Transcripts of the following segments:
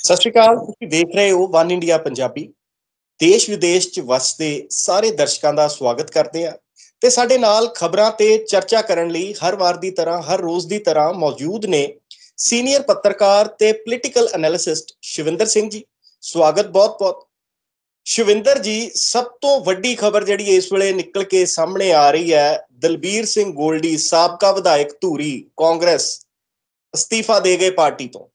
ਸਤਿ ਸ਼੍ਰੀ ਅਕਾਲ। ਤੁਸੀਂ ਦੇਖ ਰਹੇ ਹੋ ਵਨ ਇੰਡੀਆ ਪੰਜਾਬੀ। ਦੇਸ਼ ਵਿਦੇਸ਼ 'ਚ ਵਸਦੇ ਸਾਰੇ ਦਰਸ਼ਕਾਂ ਦਾ ਸਵਾਗਤ ਕਰਦੇ ਆ ਤੇ ਸਾਡੇ ਨਾਲ ਖਬਰਾਂ ਤੇ ਚਰਚਾ ਕਰਨ ਲਈ ਹਰ ਵਾਰ ਦੀ ਤਰ੍ਹਾਂ ਹਰ ਰੋਜ਼ ਦੀ ਤਰ੍ਹਾਂ ਮੌਜੂਦ ਨੇ ਸੀਨੀਅਰ ਪੱਤਰਕਾਰ ਤੇ ਪੋਲੀਟੀਕਲ ਐਨਾਲਿਸਟ ਸ਼ਿਵਿੰਦਰ ਸਿੰਘ ਜੀ। ਸਵਾਗਤ ਬਹੁਤ ਬਹੁਤ। ਸ਼ਿਵਿੰਦਰ ਜੀ, ਸਭ ਤੋਂ ਵੱਡੀ ਖਬਰ ਜਿਹੜੀ ਇਸ ਵੇਲੇ ਨਿਕਲ ਕੇ ਸਾਹਮਣੇ ਆ ਰਹੀ ਹੈ, ਦਲਬੀਰ ਸਿੰਘ ਗੋਲਡੀ ਸਾਬਕਾ ਵਿਧਾਇਕ ਧੂਰੀ ਕਾਂਗਰਸ ਅਸਤੀਫਾ ਦੇ ਗਏ ਪਾਰਟੀ ਤੋਂ।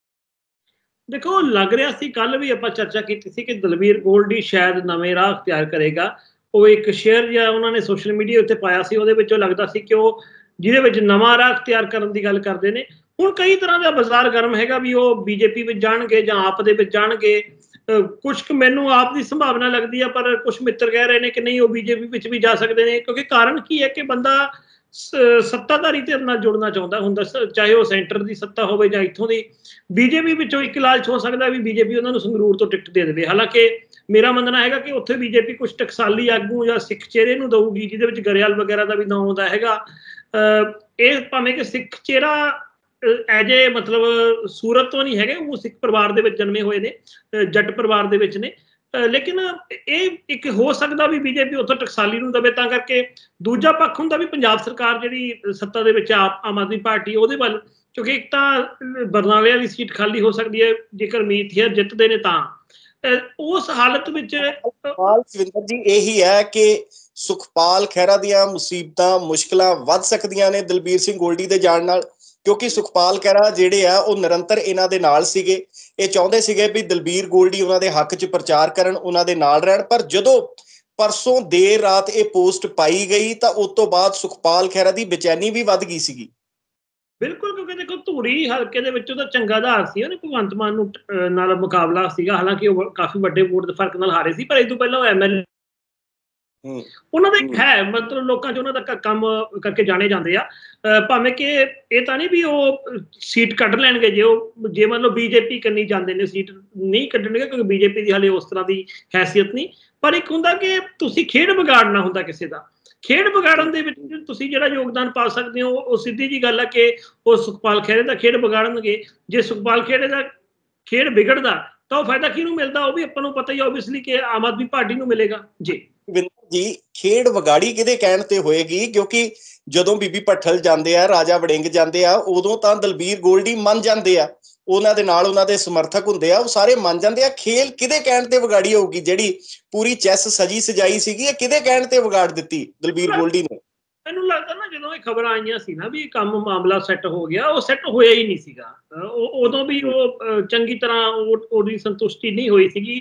ਦੇਖੋ, ਲੱਗ ਰਿਹਾ ਸੀ ਕੱਲ ਵੀ ਆਪਾਂ ਚਰਚਾ ਕੀਤੀ ਸੀ ਕਿ ਦਲਬੀਰ ਗੋਲਡੀ ਸ਼ਾਇਦ ਨਵੇਂ ਰਾਹ ਅਖਤਿਆਰ ਕਰੇਗਾ। ਉਹ ਇੱਕ ਸ਼ੇਅਰ ਜਿਹਾ ਉਹਨਾਂ ਨੇ ਸੋਸ਼ਲ ਮੀਡੀਆ ਉੱਤੇ ਪਾਇਆ ਸੀ, ਉਹਦੇ ਵਿੱਚੋਂ ਲੱਗਦਾ ਸੀ ਕਿ ਉਹ ਜਿਹਦੇ ਵਿੱਚ ਨਵਾਂ ਰਾਹ ਅਖਤਿਆਰ ਕਰਨ ਦੀ ਗੱਲ ਕਰਦੇ ਨੇ। ਹੁਣ ਕਈ ਤਰ੍ਹਾਂ ਦਾ ਬਾਜ਼ਾਰ ਗਰਮ ਹੈਗਾ ਵੀ ਉਹ ਬੀਜੇਪੀ ਵਿੱਚ ਜਾਣਗੇ ਜਾਂ ਆਪ ਦੇ ਵਿੱਚ ਜਾਣਗੇ। ਕੁਛ ਕੁ ਮੈਨੂੰ ਆਪ ਦੀ ਸੰਭਾਵਨਾ ਲੱਗਦੀ ਆ, ਪਰ ਕੁਛ ਮਿੱਤਰ ਕਹਿ ਰਹੇ ਨੇ ਕਿ ਨਹੀਂ, ਉਹ ਬੀਜੇਪੀ ਵਿੱਚ ਵੀ ਜਾ ਸਕਦੇ ਨੇ, ਕਿਉਂਕਿ ਕਾਰਨ ਕੀ ਹੈ ਕਿ ਬੰਦਾ ਸੱਤਾਧਾਰੀ ਧਿਰ ਨਾਲ ਜੁੜਨਾ ਚਾਹੁੰਦਾ ਹੁੰਦਾ, ਚਾਹੇ ਉਹ ਸੈਂਟਰ ਦੀ ਸੱਤਾ ਹੋਵੇ ਜਾਂ ਇੱਥੋਂ ਦੀ। ਬੀਜੇਪੀ ਵਿੱਚੋਂ ਇੱਕ ਲਾਲਚ ਹੋ ਸਕਦਾ ਵੀ ਬੀਜੇਪੀ ਉਹਨਾਂ ਨੂੰ ਸੰਗਰੂਰ ਤੋਂ ਟਿਕਟ ਦੇ ਦੇਵੇ। ਹਾਲਾਂਕਿ ਮੇਰਾ ਮੰਨਣਾ ਹੈਗਾ ਕਿ ਉੱਥੇ ਬੀਜੇਪੀ ਕੁਝ ਟਕਸਾਲੀ ਆਗੂ ਜਾਂ ਸਿੱਖ ਚਿਹਰੇ ਨੂੰ ਦਊਗੀ, ਜਿਹਦੇ ਵਿੱਚ ਗਰੇਵਾਲ ਵਗੈਰਾ ਦਾ ਵੀ ਨਾਂ ਆਉਂਦਾ ਹੈਗਾ। ਇਹ ਭਾਵੇਂ ਕਿ ਸਿੱਖ ਚਿਹਰਾ ਐਜ ਏ ਮਤਲਬ ਸੂਰਤ ਤੋਂ ਨਹੀਂ ਹੈਗੇ, ਉਹ ਸਿੱਖ ਪਰਿਵਾਰ ਦੇ ਵਿੱਚ ਜਨਮੇ ਹੋਏ ਨੇ, ਜੱਟ ਪਰਿਵਾਰ ਦੇ ਵਿੱਚ ਨੇ, ਲੇਕਿਨ ਇਹ ਇੱਕ ਹੋ ਸਕਦਾ ਵੀ ਬੀਜੇਪੀ ਉੱਥੋਂ ਟਕਸਾਲੀ ਨੂੰ ਦਵੇ। ਤਾਂ ਕਰਕੇ ਦੂਜਾ ਪੱਖ ਹੁੰਦਾ ਵੀ ਪੰਜਾਬ ਸਰਕਾਰ ਜਿਹੜੀ ਸੱਤਾ ਦੇ ਵਿੱਚ ਆਮ ਆਦਮੀ ਪਾਰਟੀ, ਉਹਦੇ ਵੱਲ, ਕਿਉਂਕਿ ਇੱਕ ਤਾਂ ਬਰਨਾਲੇ ਵਾਲੀ ਸੀਟ ਖਾਲੀ ਹੋ ਸਕਦੀ ਹੈ ਜੇਕਰ ਮੀਤ ਹੇਅਰ ਜਿੱਤਦੇ ਨੇ ਤਾਂ। ਉਸ ਹਾਲਤ ਵਿੱਚ ਸ਼ਿਵਿੰਦਰ ਜੀ ਇਹੀ ਹੈ ਕਿ ਸੁਖਪਾਲ ਖਹਿਰਾ ਦੀਆਂ ਮੁਸੀਬਤਾਂ ਮੁਸ਼ਕਲਾਂ ਵੱਧ ਸਕਦੀਆਂ ਨੇ ਦਲਬੀਰ ਸਿੰਘ ਗੋਲਡੀ ਦੇ ਜਾਣ ਨਾਲ, ਕਿਉਂਕਿ ਸੁਖਪਾਲ ਖਹਿਰਾ ਜਿਹੜੇ ਆ ਉਹ ਨਿਰੰਤਰ ਇਹਨਾਂ ਦੇ ਨਾਲ ਸੀਗੇ। ਇਹ ਚਾਹੁੰਦੇ ਸੀਗੇ ਵੀ ਦਲਬੀਰ ਗੋਲਡੀ ਉਹਨਾਂ ਦੇ ਹੱਕ 'ਚ ਪ੍ਰਚਾਰ ਕਰਨ, ਉਹਨਾਂ ਦੇ ਨਾਲ ਰਹਿਣ। ਪਰ ਜਦੋਂ ਪਰਸੋਂ ਦੇਰ ਰਾਤ ਇਹ ਪੋਸਟ ਪਾਈ ਗਈ ਤਾਂ ਉਸ ਤੋਂ ਬਾਅਦ ਸੁਖਪਾਲ ਖਹਿਰਾ ਦੀ ਬੇਚੈਨੀ ਵੀ ਵੱਧ ਗਈ ਸੀਗੀ। ਬਿਲਕੁਲ, ਕਿਉਂਕਿ ਦੇਖੋ ਧੂਰੀ ਹਲਕੇ ਦੇ ਵਿੱਚ ਉਹਦਾ ਚੰਗਾ ਆਧਾਰ ਸੀ, ਉਹਨੇ ਭਗਵੰਤ ਮਾਨ ਨੂੰ ਨਾਲ ਮੁਕਾਬਲਾ ਸੀਗਾ। ਹਾਲਾਂਕਿ ਉਹ ਕਾਫੀ ਵੱਡੇ ਵੋਟ ਦੇ ਫਰਕ ਨਾਲ ਹਾਰੇ ਸੀ, ਪਰ ਇਸ ਤੋਂ ਪਹਿਲਾਂ ਉਹ ਐਮਐਲਏ ਉਹਨਾਂ ਦਾ ਇੱਕ ਹੈ, ਮਤਲਬ ਲੋਕਾਂ 'ਚ ਉਹਨਾਂ ਦਾ ਕੰਮ ਕਰਕੇ ਜਾਣੇ ਜਾਂਦੇ ਆ। ਭਾਵੇਂ ਕਿ ਇਹ ਤਾਂ ਨਹੀਂ ਵੀ ਉਹ ਸੀਟ ਕੱਢ ਲੈਣਗੇ, ਜੇ ਮਤਲਬ ਬੀਜੇਪੀ ਕੰਨੀ ਜਾਂਦੇ ਨੇ ਸੀਟ ਨਹੀਂ ਕੱਢਣਗੇ, ਕਿਉਂਕਿ ਬੀਜੇਪੀ ਦੀ ਹਾਲੇ ਉਸ ਤਰ੍ਹਾਂ ਦੀ ਹੈਸੀਅਤ ਨਹੀਂ। ਪਰ ਇੱਕ ਹੁੰਦਾ ਕਿ ਤੁਸੀਂ ਖੇਡ ਵਿਗਾੜਨਾ ਹੁੰਦਾ ਕਿਸੇ ਦਾ। ਖੇਡ ਵਿਗਾੜਨ ਦੇ ਵਿੱਚ ਤੁਸੀਂ ਜਿਹੜਾ ਯੋਗਦਾਨ ਪਾ ਸਕਦੇ ਹੋ, ਉਹ ਸਿੱਧੀ ਜੀ ਗੱਲ ਹੈ ਕਿ ਉਹ ਸੁਖਪਾਲ ਖਹਿਰੇ ਦਾ ਖੇਡ ਵਿਗਾੜਨਗੇ। ਜੇ ਸੁਖਪਾਲ ਖਹਿਰੇ ਦਾ ਖੇਡ ਵਿਗੜਦਾ ਤਾਂ ਉਹ ਫਾਇਦਾ ਕਿਹਨੂੰ ਮਿਲਦਾ, ਉਹ ਵੀ ਆਪਾਂ ਨੂੰ ਪਤਾ ਹੀ ਓਬਵੀਅਸਲੀ ਕਿ ਆਮ ਆਦਮੀ ਪਾਰਟੀ ਨੂੰ ਮਿਲੇਗਾ ਜੀ। ਜੀ, ਖੇਡ ਵਿਗਾੜੀ ਕਿਹਦੇ ਕਹਿਣ ਤੇ ਹੋਏਗੀ? ਕਿਉਂਕਿ ਜਦੋਂ ਬੀਬੀ ਭੱਠਲ ਜਾਂਦੇ ਆ, ਰਾਜਾ ਵੜਿੰਗ ਜਾਂਦੇ ਆ, ਉਦੋਂ ਤਾਂ ਦਲਬੀਰ ਗੋਲਡੀ ਮੰਨ ਜਾਂਦੇ ਆ, ਉਹਨਾਂ ਦੇ ਨਾਲ ਉਹਨਾਂ ਦੇ ਸਮਰਥਕ ਹੁੰਦੇ ਆ, ਉਹ ਸਾਰੇ ਮੰਨ ਜਾਂਦੇ ਆ। ਖੇਲ ਕਿਹਦੇ ਕਹਿਣ ਤੇ ਵਿਗਾੜੀ ਹੋਊਗੀ? ਜਿਹੜੀ ਪੂਰੀ ਚੈਸ ਸਜੀ ਸਜਾਈ ਸੀਗੀ, ਇਹ ਕਿਹਦੇ ਕਹਿਣ ਤੇ ਵਿਗਾੜ ਦਿੱਤੀ ਦਲਬੀਰ ਗੋਲਡੀ ਨੇ? ਮੈਨੂੰ ਲੱਗਦਾ ਨਾ, ਜਦੋਂ ਇਹ ਖਬਰਾਂ ਆਈਆਂ ਸੀ ਨਾ ਵੀ ਕੰਮ ਮਾਮਲਾ ਸੈੱਟ ਹੋ ਗਿਆ, ਉਹ ਸੈੱਟ ਹੋਇਆ ਹੀ ਨਹੀਂ ਸੀਗਾ। ਉਦੋਂ ਵੀ ਉਹ ਚੰਗੀ ਤਰ੍ਹਾਂ ਉਹਦੀ ਸੰਤੁਸ਼ਟੀ ਨਹੀਂ ਹੋਈ ਸੀਗੀ।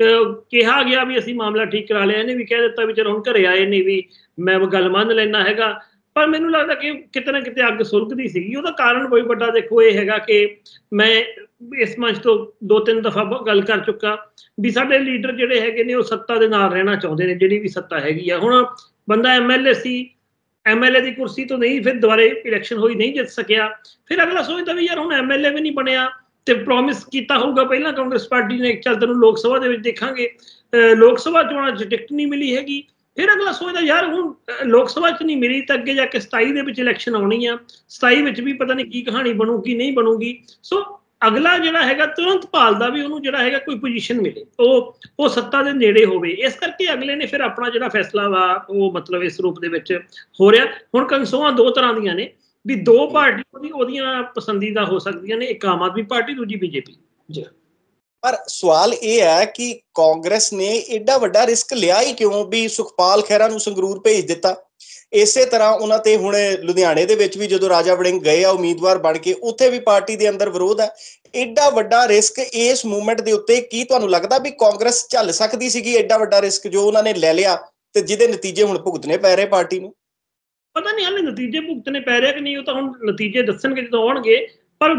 ਕਿਹਾ ਗਿਆ ਵੀ ਅਸੀਂ ਮਾਮਲਾ ਠੀਕ ਕਰਾ ਲਿਆ, ਇਹਨੇ ਵੀ ਕਹਿ ਦਿੱਤਾ ਵੀ ਚਲੋ ਹੁਣ ਘਰੇ ਆਏ ਨੇ ਵੀ ਮੈਂ ਗੱਲ ਮੰਨ ਲੈਣਾ ਹੈਗਾ। ਪਰ ਮੈਨੂੰ ਲੱਗਦਾ ਕਿ ਕਿਤੇ ਨਾ ਕਿਤੇ ਅੱਗ ਸੁਲਗਦੀ ਸੀਗੀ। ਉਹਦਾ ਕਾਰਨ ਕੋਈ ਵੱਡਾ ਦੇਖੋ ਇਹ ਹੈਗਾ ਕਿ ਮੈਂ ਇਸ ਮੰਚ ਤੋਂ 2-3 ਦਫਾ ਗੱਲ ਕਰ ਚੁੱਕਾ ਵੀ ਸਾਡੇ ਲੀਡਰ ਜਿਹੜੇ ਹੈਗੇ ਨੇ ਉਹ ਸੱਤਾ ਦੇ ਨਾਲ ਰਹਿਣਾ ਚਾਹੁੰਦੇ ਨੇ, ਜਿਹੜੀ ਵੀ ਸੱਤਾ ਹੈਗੀ ਆ। ਹੁਣ ਬੰਦਾ ਐਮਐਲਏ ਸੀ, ਐਮਐਲਏ ਦੀ ਕੁਰਸੀ ਤੋਂ ਨਹੀਂ, ਫਿਰ ਦੁਬਾਰੇ ਇਲੈਕਸ਼ਨ ਹੋਈ, ਨਹੀਂ ਜਿੱਤ ਸਕਿਆ। ਫਿਰ ਅਗਲਾ ਸੋਚਦਾ ਵੀ ਯਾਰ ਹੁਣ ਐਮਐਲਏ ਵੀ ਨਹੀਂ ਬਣਿਆ ਤੇ ਪ੍ਰੋਮਿਸ ਕੀਤਾ ਹੋਊਗਾ ਪਹਿਲਾਂ ਕਾਂਗਰਸ ਪਾਰਟੀ ਨੇ, ਚੱਲ ਤੈਨੂੰ ਲੋਕ ਸਭਾ ਦੇ ਵਿੱਚ ਦੇਖਾਂਗੇ, ਲੋਕ ਸਭਾ ਚੋਣਾਂ 'ਚ ਟਿਕਟ ਨਹੀਂ ਮਿਲੀ ਹੈਗੀ। ਫਿਰ ਅਗਲਾ ਸੋਚਦਾ ਯਾਰ ਹੁਣ ਲੋਕ ਸਭਾ 'ਚ ਨਹੀਂ ਮਿਲੀ ਤਾਂ ਅੱਗੇ ਜਾ ਕੇ 27 ਦੇ ਵਿੱਚ ਇਲੈਕਸ਼ਨ ਆਉਣੀ ਆ, 27 ਵਿੱਚ ਵੀ ਪਤਾ ਨਹੀਂ ਕੀ ਕਹਾਣੀ ਬਣੂਗੀ ਨਹੀਂ ਬਣੂਗੀ। ਸੋ ਅਗਲਾ ਜਿਹੜਾ ਹੈਗਾ ਤੁਰੰਤ ਭਾਲਦਾ ਵੀ ਉਹਨੂੰ ਜਿਹੜਾ ਹੈਗਾ ਕੋਈ ਪੋਜੀਸ਼ਨ ਮਿਲੇ, ਉਹ ਸੱਤਾ ਦੇ ਨੇੜੇ ਹੋਵੇ। ਇਸ ਕਰਕੇ ਅਗਲੇ ਨੇ ਫਿਰ ਆਪਣਾ ਜਿਹੜਾ ਫੈਸਲਾ ਵਾ ਉਹ ਮਤਲਬ ਇਸ ਰੂਪ ਦੇ ਵਿੱਚ ਹੋ ਰਿਹਾ। ਹੁਣ ਕੰਸੋਆਂ ਦੋ ਤਰ੍ਹਾਂ ਦੀਆਂ ਨੇ ਵੀ ਦੋ ਪਾਰਟੀ ਉਹਦੀਆਂ ਪਸੰਦੀਦਾ ਹੋ ਸਕਦੀਆਂ ਨੇ, ਇੱਕ ਆਮ ਆਦਮੀ ਪਾਰਟੀ, ਦੂਜੀ ਬੀਜੇਪੀ ਜੀ। ਪਰ ਸਵਾਲ ਇਹ ਹੈ ਕਿ ਕਾਂਗਰਸ ਨੇ ਏਡਾ ਵੱਡਾ ਰਿਸਕ ਲਿਆ ਹੀ ਕਿਉਂ ਵੀ ਸੁਖਪਾਲ ਖਹਿਰਾ ਨੂੰ ਸੰਗਰੂਰ ਭੇਜ ਦਿੱਤਾ? ਇਸੇ ਤਰ੍ਹਾਂ ਉਹਨਾਂ ਤੇ ਹੁਣ ਲੁਧਿਆਣੇ ਦੇ ਵਿੱਚ ਵੀ ਜਦੋਂ ਰਾਜਾ ਵੜਿੰਗ ਗਏ ਆ ਉਮੀਦਵਾਰ ਬਣ ਕੇ, ਉੱਥੇ ਵੀ ਪਾਰਟੀ ਦੇ ਅੰਦਰ ਵਿਰੋਧ ਹੈ। ਏਡਾ ਵੱਡਾ ਰਿਸਕ ਇਸ ਮੂਵਮੈਂਟ ਦੇ ਉੱਤੇ ਕੀ ਤੁਹਾਨੂੰ ਲੱਗਦਾ ਵੀ ਕਾਂਗਰਸ ਝੱਲ ਸਕਦੀ ਸੀਗੀ? ਏਡਾ ਵੱਡਾ ਰਿਸਕ ਜੋ ਉਹਨਾਂ ਨੇ ਲੈ ਲਿਆ ਤੇ ਜਿਹਦੇ ਨਤੀਜੇ ਹੁਣ ਭੁਗਤਣੇ ਪੈ ਰਹੇ ਪਾਰਟੀ ਨੂੰ। ਪਤਾ ਨਹੀਂ ਹਾਲੇ ਨਤੀਜੇ ਭੁਗਤਣੇ ਪੈ ਰਹੇ ਕਿ ਨਹੀਂ, ਉਹ ਤਾਂ ਹੁਣ ਨਤੀਜੇ ਦੱਸਣਗੇ ਜਦੋਂ ਆਉਣਗੇ। ਪਰ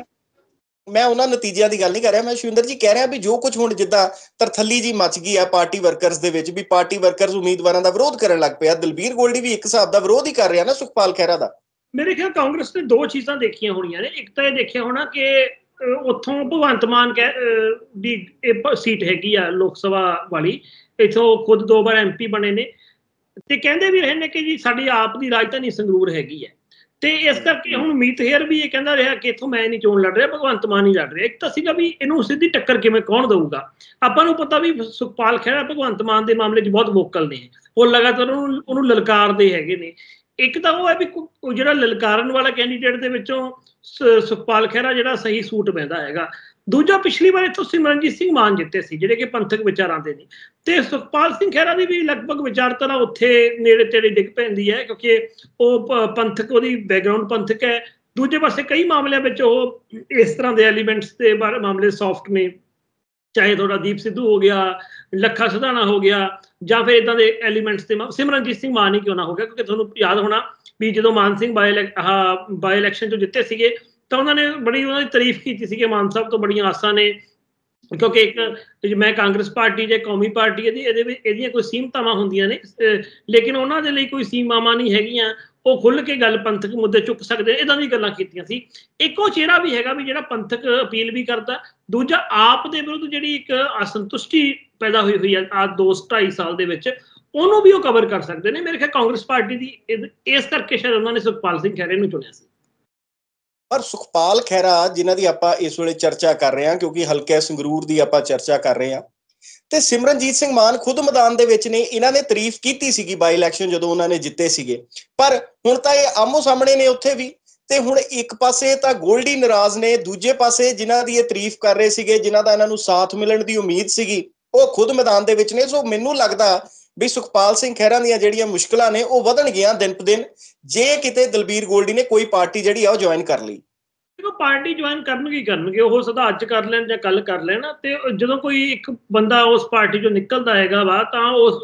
ਮੈਂ ਉਹਨਾਂ ਨਤੀਜਿਆਂ ਦੀ ਗੱਲ ਨਹੀਂ ਕਰ ਰਿਹਾ, ਮੈਂ ਸ਼ਿਵਿੰਦਰ ਜੀ ਕਹਿ ਰਿਹਾ ਵੀ ਜੋ ਕੁਝ ਹੁਣ ਜਿੱਦਾਂ ਤਰਥੱਲੀ ਜੀ ਮੱਚ ਗਈ ਆ ਪਾਰਟੀ ਵਰਕਰਸ ਦੇ ਵਿੱਚ, ਵੀ ਪਾਰਟੀ ਵਰਕਰਸ ਉਮੀਦਵਾਰਾਂ ਦਾ ਵਿਰੋਧ ਕਰਨ ਲੱਗ ਪਿਆ। ਦਲਬੀਰ ਗੋਲਡੀ ਵੀ ਇੱਕ ਹਿਸਾਬ ਦਾ ਵਿਰੋਧ ਹੀ ਕਰ ਰਿਹਾ ਨਾ ਸੁਖਪਾਲ ਖਹਿਰਾ ਦਾ। ਮੇਰੇ ਖਿਆਲ ਕਾਂਗਰਸ ਨੇ ਦੋ ਚੀਜ਼ਾਂ ਦੇਖੀਆਂ ਹੋਣੀਆਂ ਨੇ। ਇੱਕ ਤਾਂ ਇਹ ਦੇਖਿਆ ਹੋਣਾ ਕਿ ਉੱਥੋਂ ਭਗਵੰਤ ਮਾਨ ਦੀ ਸੀਟ ਹੈਗੀ ਆ ਲੋਕ ਸਭਾ ਵਾਲੀ, ਇੱਥੋਂ ਖੁਦ 2 ਵਾਰ MP ਬਣੇ ਨੇ ਤੇ ਕਹਿੰਦੇ ਵੀ ਰਹੇ ਨੇ ਕਿ ਜੀ ਸਾਡੀ ਆਪ ਦੀ ਰਾਜਧਾਨੀ ਸੰਗਰੂਰ ਹੈਗੀ ਹੈ ਤੇ ਇਸ ਕਰਕੇ ਹੁਣ ਮੀਤ ਹੇਅਰ ਵੀ ਇਹ ਕਹਿੰਦਾ ਰਿਹਾ ਕਿ ਇੱਥੋਂ ਮੈਂ ਨਹੀਂ ਚੋਣ ਲੜ ਰਿਹਾ, ਭਗਵੰਤ ਮਾਨ ਹੀ ਲੜ ਰਿਹਾ। ਇੱਕ ਤਾਂ ਸੀਗਾ ਵੀ ਇਹਨੂੰ ਸਿੱਧੀ ਟੱਕਰ ਕਿਵੇਂ ਕੌਣ ਦਊਗਾ। ਆਪਾਂ ਨੂੰ ਪਤਾ ਵੀ ਸੁਖਪਾਲ ਖਹਿਰਾ ਭਗਵੰਤ ਮਾਨ ਦੇ ਮਾਮਲੇ 'ਚ ਬਹੁਤ ਵੋਕਲ ਨੇ, ਉਹ ਲਗਾਤਾਰ ਉਹਨੂੰ ਲਲਕਾਰਦੇ ਹੈਗੇ ਨੇ। ਇੱਕ ਤਾਂ ਉਹ ਹੈ ਵੀ ਜਿਹੜਾ ਲਲਕਾਰਨ ਵਾਲਾ ਕੈਂਡੀਡੇਟ ਦੇ ਵਿੱਚੋਂ ਸੁਖਪਾਲ ਖਹਿਰਾ ਜਿਹੜਾ ਸਹੀ ਸੂਟ ਪੈਂਦਾ ਹੈਗਾ। ਦੂਜਾ, ਪਿਛਲੀ ਵਾਰ ਇੱਥੋਂ ਸਿਮਰਨਜੀਤ ਸਿੰਘ ਮਾਨ ਜਿੱਤੇ ਸੀ, ਜਿਹੜੇ ਕਿ ਪੰਥਕ ਵਿਚਾਰਾਂ ਦੇ ਨੇ, ਤੇ ਸੁਖਪਾਲ ਸਿੰਘ ਖਹਿਰਾ ਦੀ ਵੀ ਲਗਭਗ ਵਿਚਾਰਧਾਰਾ ਉੱਥੇ ਨੇੜੇ ਤੇੜੇ ਡਿੱਗ ਪੈਂਦੀ ਹੈ, ਕਿਉਂਕਿ ਉਹ ਪੰਥਕ, ਉਹਦੀ ਬੈਕਗ੍ਰਾਉਂਡ ਪੰਥਕ ਹੈ। ਦੂਜੇ ਪਾਸੇ ਕਈ ਮਾਮਲਿਆਂ ਵਿੱਚ ਉਹ ਇਸ ਤਰ੍ਹਾਂ ਦੇ ਐਲੀਮੈਂਟਸ ਦੇ ਬਾਰੇ ਮਾਮਲੇ ਸੌਫਟ ਨੇ, ਚਾਹੇ ਤੁਹਾਡਾ ਦੀਪ ਸਿੱਧੂ ਹੋ ਗਿਆ, ਲੱਖਾ ਸਿਧਾਣਾ ਹੋ ਗਿਆ, ਜਾਂ ਫਿਰ ਇਦਾਂ ਦੇ ਐਲੀਮੈਂਟਸ ਤੇ ਸਿਮਰਨਜੀਤ ਸਿੰਘ ਮਾਨ ਹੀ ਕਿਉਂ ਨਾ ਹੋ ਗਿਆ। ਕਿਉਂਕਿ ਤੁਹਾਨੂੰ ਯਾਦ ਹੋਣਾ ਵੀ ਜਦੋਂ ਮਾਨ ਸਿੰਘ ਬਾਈ ਇਲੈਕਸ਼ਨ 'ਚੋਂ ਜਿੱਤੇ ਸੀਗੇ ਤਾਂ ਉਹਨਾਂ ਨੇ ਬੜੀ ਉਹਨਾਂ ਦੀ ਤਾਰੀਫ ਕੀਤੀ ਸੀ ਕਿ ਮਾਨ ਸਾਹਿਬ ਤੋਂ ਬੜੀਆਂ ਆਸਾਂ ਨੇ, ਕਿਉਂਕਿ ਇੱਕ ਮੈਂ ਕਾਂਗਰਸ ਪਾਰਟੀ ਜਾਂ ਕੌਮੀ ਪਾਰਟੀ ਇਹਦੀਆਂ ਕੋਈ ਸੀਮਤਾਵਾਂ ਹੁੰਦੀਆਂ ਨੇ, ਲੇਕਿਨ ਉਹਨਾਂ ਦੇ ਲਈ ਕੋਈ ਸੀਮਾਵਾਂ ਨਹੀਂ ਹੈਗੀਆਂ, ਉਹ ਖੁੱਲ੍ਹ ਕੇ ਗੱਲ ਪੰਥਕ ਮੁੱਦੇ ਚੁੱਕ ਸਕਦੇ, ਇਦਾਂ ਦੀ ਗੱਲਾਂ ਕੀਤੀਆਂ ਸੀ। ਇੱਕੋ ਚਿਹਰਾ ਵੀ ਹੈਗਾ ਵੀ ਜਿਹੜਾ ਪੰਥਕ ਅਪੀਲ ਵੀ ਕਰਦਾ। ਦੂਜਾ, ਆਪ ਦੇ ਵਿਰੁੱਧ ਜਿਹੜੀ ਇੱਕ ਅਸੰਤੁਸ਼ਟੀ ਪੈਦਾ ਹੋਈ ਹੈ ਆ 2-2.5 ਸਾਲ ਦੇ ਵਿੱਚ, ਉਹਨੂੰ ਵੀ ਉਹ ਕਵਰ ਕਰ ਸਕਦੇ ਨੇ। ਮੇਰੇ ਖਿਆਲ ਕਾਂਗਰਸ ਪਾਰਟੀ ਦੀ ਇਸ ਕਰਕੇ ਸ਼ਾਇਦ ਉਹਨਾਂ ਨੇ ਸੁਖਪਾਲ ਸਿੰਘ ਖਹਿਰੇ ਨੂੰ ਚੁਣਿਆ ਸੀ। ਪਰ ਸੁਖਪਾਲ ਖਹਿਰਾ ਜਿਨ੍ਹਾਂ ਦੀ ਆਪਾਂ ਇਸ ਵੇਲੇ ਚਰਚਾ ਕਰ ਰਹੇ ਹਾਂ, ਕਿਉਂਕਿ ਹਲਕਾ ਸੰਗਰੂਰ ਦੀ ਆਪਾਂ ਚਰਚਾ ਕਰ ਰਹੇ ਹਾਂ, ਤੇ ਸਿਮਰਨਜੀਤ ਸਿੰਘ ਮਾਨ ਖੁਦ ਮੈਦਾਨ ਦੇ ਵਿੱਚ ਨੇ। ਇਹਨਾਂ ਨੇ ਤਾਰੀਫ ਕੀਤੀ ਸੀਗੀ ਬਾਈ ਇਲੈਕਸ਼ਨ ਜਦੋਂ ਉਹਨਾਂ ਨੇ ਜਿੱਤੇ ਸੀਗੇ, ਪਰ ਹੁਣ ਤਾਂ ਇਹ ਆਮੋ ਸਾਹਮਣੇ ਨੇ ਉੱਥੇ ਵੀ। ਤੇ ਹੁਣ ਇੱਕ ਪਾਸੇ ਤਾਂ ਗੋਲਡੀ ਨਾਰਾਜ਼ ਨੇ, ਦੂਜੇ ਪਾਸੇ ਜਿਨ੍ਹਾਂ ਦੀ ਇਹ ਤਾਰੀਫ ਕਰ ਰਹੇ ਸੀਗੇ, ਜਿਨ੍ਹਾਂ ਦਾ ਇਹਨਾਂ ਨੂੰ ਸਾਥ ਮਿਲਣ ਦੀ ਉਮੀਦ ਸੀਗੀ, ਉਹ ਖੁਦ ਮੈਦਾਨ ਦੇ ਵਿੱਚ ਨੇ। ਸੋ ਮੈਨੂੰ ਲੱਗਦਾ ਵੀ ਸੁਖਪਾਲ ਸਿੰਘ ਖਹਿਰਾ ਦੀਆਂ ਜਿਹੜੀਆਂ ਮੁਸ਼ਕਲਾਂ ਨੇ ਉਹ ਵਧਣਗੀਆਂ ਦਿਨ ਪ ਦਿਨ, ਜੇ ਕਿਤੇ ਦਲਬੀਰ ਗੋਲਡੀ ਨੇ ਕੋਈ ਪਾਰਟੀ ਜਿਹੜੀ ਆ ਉਹ ਜੁਆਇਨ ਕਰ ਲਈ। ਦੇਖੋ, ਪਾਰਟੀ ਜੁਆਇਨ ਕਰਨਗੇ, ਉਹ ਸਦਾ ਅੱਜ ਕਰ ਲੈਣ ਜਾਂ ਕੱਲ ਕਰ ਲੈਣ, ਤੇ ਜਦੋਂ ਕੋਈ ਇੱਕ ਬੰਦਾ ਉਸ ਪਾਰਟੀ ਚੋਂ ਨਿਕਲਦਾ ਹੈਗਾ ਵਾ ਤਾਂ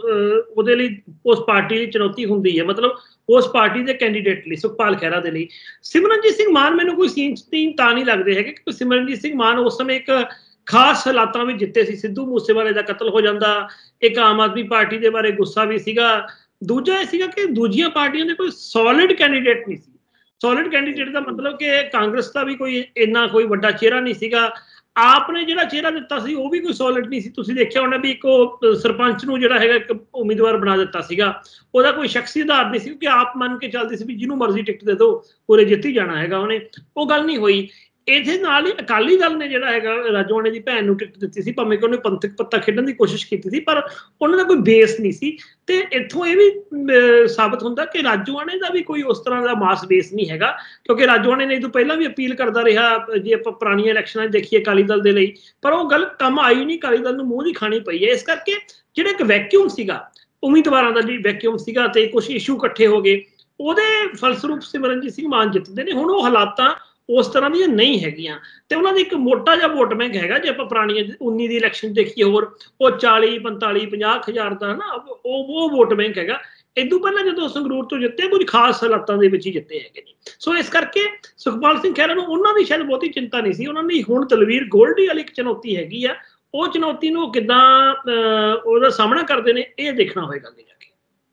ਉਹਦੇ ਲਈ ਉਸ ਪਾਰਟੀ ਦੀ ਚੁਣੌਤੀ ਹੁੰਦੀ ਹੈ, ਮਤਲਬ ਉਸ ਪਾਰਟੀ ਦੇ ਕੈਂਡੀਡੇਟ ਲਈ, ਸੁਖਪਾਲ ਖਹਿਰਾ ਦੇ ਲਈ। ਸਿਮਰਨਜੀਤ ਸਿੰਘ ਮਾਨ ਮੈਨੂੰ ਕੋਈ ਸੀਨ ਤਾਂ ਨਹੀਂ ਲੱਗਦੇ ਹੈਗੇ, ਕਿਉਂਕਿ ਸਿਮਰਨਜੀਤ ਸਿੰਘ ਮਾਨ ਉਸ ਸਮੇਂ ਇੱਕ ਖਾਸ ਹਾਲਾਤਾਂ ਵਿੱਚ ਜਿੱਤੇ ਸੀ। ਸਿੱਧੂ ਮੂਸੇਵਾਲੇ ਦਾ ਕਤਲ ਹੋ ਜਾਂਦਾ, ਇੱਕ ਆਮ ਆਦਮੀ ਪਾਰਟੀ ਦੇ ਬਾਰੇ ਗੁੱਸਾ ਵੀ ਸੀਗਾ। ਦੂਜਾ ਇਹ ਸੀਗਾ ਕਿ ਦੂਜੀਆਂ ਪਾਰਟੀਆਂ ਦੇ ਕੋਈ ਸੋਲਿਡ ਕੈਂਡੀਡੇਟ ਨਹੀਂ ਸੀ। ਸੋਲਿਡ ਕੈਂਡੀਡੇਟ ਦਾ ਮਤਲਬ ਕਿ ਕਾਂਗਰਸ ਦਾ ਵੀ ਕੋਈ ਇੰਨਾ ਕੋਈ ਵੱਡਾ ਚਿਹਰਾ ਨਹੀਂ ਸੀਗਾ। ਆਪ ਨੇ ਜਿਹੜਾ ਚਿਹਰਾ ਦਿੱਤਾ ਸੀ ਉਹ ਵੀ ਕੋਈ ਸੋਲਿਡ ਨਹੀਂ ਸੀ। ਤੁਸੀਂ ਦੇਖਿਆ ਹੋਣਾ ਵੀ ਇੱਕ ਉਹ ਸਰਪੰਚ ਨੂੰ ਜਿਹੜਾ ਹੈਗਾ ਇੱਕ ਉਮੀਦਵਾਰ ਬਣਾ ਦਿੱਤਾ ਸੀਗਾ, ਉਹਦਾ ਕੋਈ ਸ਼ਖਸੀ ਆਧਾਰ ਨਹੀਂ ਸੀ, ਕਿਉਂਕਿ ਆਪ ਮੰਨ ਕੇ ਚੱਲਦੀ ਸੀ ਵੀ ਜਿਹਨੂੰ ਮਰਜ਼ੀ ਟਿਕਟ ਦੇ ਦਿਓ ਉਹਨੇ ਜਿੱਤ ਹੀ ਜਾਣਾ ਹੈਗਾ ਉਹਨੇ। ਉਹ ਗੱਲ ਨਹੀਂ ਹੋਈ। ਇਹਦੇ ਨਾਲ ਹੀ ਅਕਾਲੀ ਦਲ ਨੇ ਜਿਹੜਾ ਹੈਗਾ ਰਾਜੋਆਣੇ ਦੀ ਭੈਣ ਨੂੰ ਟਿਕਟ ਦਿੱਤੀ ਸੀ, ਭਾਵੇਂ ਕਿ ਉਹਨੇ ਪੰਥਕ ਪੱਤਾ ਖੇਡਣ ਦੀ ਕੋਸ਼ਿਸ਼ ਕੀਤੀ ਸੀ, ਪਰ ਉਹਨਾਂ ਦਾ ਕੋਈ ਬੇਸ ਨਹੀਂ ਸੀ। ਤੇ ਇੱਥੋਂ ਇਹ ਵੀ ਸਾਬਤ ਹੁੰਦਾ ਕਿ ਰਾਜੋਆਣੇ ਦਾ ਵੀ ਕੋਈ ਉਸ ਤਰ੍ਹਾਂ ਦਾ ਮਾਸ ਬੇਸ ਨਹੀਂ ਹੈਗਾ, ਕਿਉਂਕਿ ਰਾਜੋਆਣੇ ਨੇ ਇਹ ਤੋਂ ਪਹਿਲਾਂ ਵੀ ਅਪੀਲ ਕਰਦਾ ਰਿਹਾ, ਜੇ ਆਪਾਂ ਪੁਰਾਣੀਆਂ ਇਲੈਕਸ਼ਨਾਂ 'ਚ ਦੇਖੀਏ ਅਕਾਲੀ ਦਲ ਦੇ ਲਈ, ਪਰ ਉਹ ਗੱਲ ਕੰਮ ਆਈ ਨਹੀਂ। ਅਕਾਲੀ ਦਲ ਨੂੰ ਮੂੰਹ ਦੀ ਖਾਣੀ ਪਈ ਹੈ। ਇਸ ਕਰਕੇ ਜਿਹੜਾ ਇੱਕ ਵੈਕਿਊਮ ਸੀਗਾ, ਉਮੀਦਵਾਰਾਂ ਦਾ ਜਿਹੜੀ ਵੈਕਿਊਮ ਸੀਗਾ ਤੇ ਕੁਝ ਇਸ਼ੂ ਇਕੱਠੇ ਹੋ ਗਏ, ਉਹਦੇ ਫਲਸਰੂਪ ਸਿਮਰਨਜੀਤ ਸਿੰਘ ਮਾਨ ਜਿੱਤਦੇ ਨੇ। ਹੁਣ ਉਹ ਹਾਲਾਤਾਂ ਉਸ ਤਰ੍ਹਾਂ ਦੀਆਂ ਨਹੀਂ ਹੈਗੀਆਂ, ਤੇ ਉਹਨਾਂ ਦੀ ਇੱਕ ਮੋਟਾ ਜਿਹਾ ਵੋਟ ਬੈਂਕ ਹੈਗਾ। ਜੇ ਆਪਾਂ ਪੁਰਾਣੀਆਂ 19 ਦੀ ਇਲੈਕਸ਼ਨ ਦੇਖੀਏ, ਹੋਰ ਉਹ 40, 45, 50,000 ਦਾ ਨਾ ਉਹ ਵੋਟ ਬੈਂਕ ਹੈਗਾ। ਇਦੋਂ ਪਹਿਲਾਂ ਜਦੋਂ ਸੰਗਰੂਰ ਤੋਂ ਜਿੱਤੇ, ਕੁਝ ਖਾਸ ਹਾਲਾਤਾਂ ਦੇ ਵਿੱਚ ਹੀ ਜਿੱਤੇ ਹੈਗੇ ਨੇ। ਸੋ ਇਸ ਕਰਕੇ ਸੁਖਪਾਲ ਸਿੰਘ ਖਹਿਰਾ ਨੂੰ ਉਹਨਾਂ ਦੀ ਸ਼ਾਇਦ ਬਹੁਤੀ ਚਿੰਤਾ ਨਹੀਂ ਸੀ। ਉਹਨਾਂ ਦੀ ਹੁਣ ਦਲਵੀਰ ਗੋਲਡੀ ਵਾਲੀ ਇੱਕ ਚੁਣੌਤੀ ਹੈਗੀ ਆ, ਉਹ ਚੁਣੌਤੀ ਨੂੰ ਕਿੱਦਾਂ ਉਹਦਾ ਸਾਹਮਣਾ ਕਰਦੇ ਨੇ, ਇਹ ਦੇਖਣਾ ਹੋਏਗਾ ਅੱਗੇ ਜਾ ਕੇ।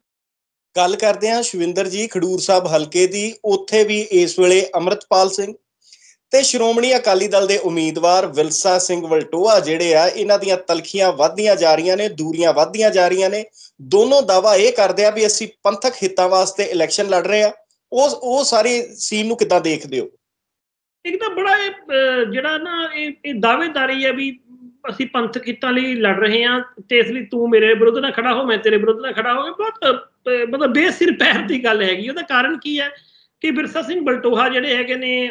ਗੱਲ ਕਰਦੇ ਹਾਂ ਸ਼ਵਿੰਦਰ ਜੀ ਖਡੂਰ ਸਾਹਿਬ ਹਲਕੇ ਦੀ। ਉੱਥੇ ਵੀ ਇਸ ਵੇਲੇ ਅੰਮ੍ਰਿਤਪਾਲ ਸਿੰਘ ਤੇ ਸ਼੍ਰੋਮਣੀ ਅਕਾਲੀ ਦਲ ਦੇ ਉਮੀਦਵਾਰ ਵਿਲਸਾ ਸਿੰਘ ਵਲਟੋਆ ਜਿਹੜੇ ਆ, ਇਹਨਾਂ ਦੀਆਂ ਤਲਖੀਆਂ ਵੱਧਦੀਆਂ ਜਾ ਰਹੀਆਂ ਨੇ, ਦੂਰੀਆਂ ਵੱਧਦੀਆਂ ਜਾ ਰਹੀਆਂ ਨੇ। ਦੋਨੋਂ ਦਾਅਵਾ ਇਹ ਕਰਦੇ ਆ ਵੀ ਅਸੀਂ ਪੰਥਕ ਹਿੱਤਾਂ ਵਾਸਤੇ ਇਲੈਕਸ਼ਨ ਲੜ ਰਹੇ ਆ। ਉਹ ਸਾਰੀ ਸੀਨ ਨੂੰ ਕਿੱਦਾਂ ਦੇਖਦੇ ਹੋ? ਇੱਕ ਤਾਂ ਬੜਾ ਜਿਹੜਾ ਨਾ ਇਹ ਦਾਅਵੇਦਾਰੀ ਹੈ ਵੀ ਅਸੀਂ ਪੰਥਕ ਹਿੱਤਾਂ ਲਈ ਲੜ ਰਹੇ ਹਾਂ, ਤੇ ਇਸ ਲਈ ਤੂੰ ਮੇਰੇ ਵਿਰੁੱਧ ਨਾ ਖੜਾ ਹੋ, ਮੈਂ ਤੇਰੇ ਵਿਰੁੱਧ ਨਾ ਖੜਾ ਹੋ। ਬਹੁਤ ਮਤਲਬ ਬੇਸਿਰ ਪੈਰ ਦੀ ਗੱਲ ਹੈਗੀ। ਉਹਦਾ ਕਾਰਨ ਕੀ ਹੈ ਕਿ ਵਿਰਸਾ ਸਿੰਘ ਵਲਟੋਹਾ ਜਿਹੜੇ ਹੈਗੇ ਨੇ,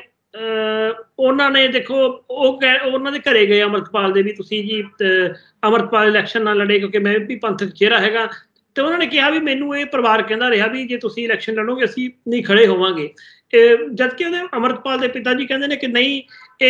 ਉਹਨਾਂ ਨੇ ਦੇਖੋ ਉਹਨਾਂ ਦੇ ਘਰੇ ਗਏ ਅੰਮ੍ਰਿਤਪਾਲ ਦੇ ਵੀ, ਤੁਸੀਂ ਜੀ ਅੰਮ੍ਰਿਤਪਾਲ ਇਲੈਕਸ਼ਨ ਨਾਲ ਲੜੇ ਕਿਉਂਕਿ ਮੈਂ ਵੀ ਪੰਥਕ ਚਿਹਰਾ ਹੈਗਾ। ਤੇ ਉਹਨਾਂ ਨੇ ਕਿਹਾ ਵੀ ਮੈਨੂੰ ਇਹ ਪਰਿਵਾਰ ਕਹਿੰਦਾ ਰਿਹਾ ਵੀ ਜੇ ਤੁਸੀਂ ਇਲੈਕਸ਼ਨ ਲੜੋਗੇ ਅਸੀਂ ਨਹੀਂ ਖੜੇ ਹੋਵਾਂਗੇ। ਜਦਕਿ ਉਹਦੇ ਅੰਮ੍ਰਿਤਪਾਲ ਦੇ ਪਿਤਾ ਜੀ ਕਹਿੰਦੇ ਨੇ ਕਿ ਨਹੀਂ,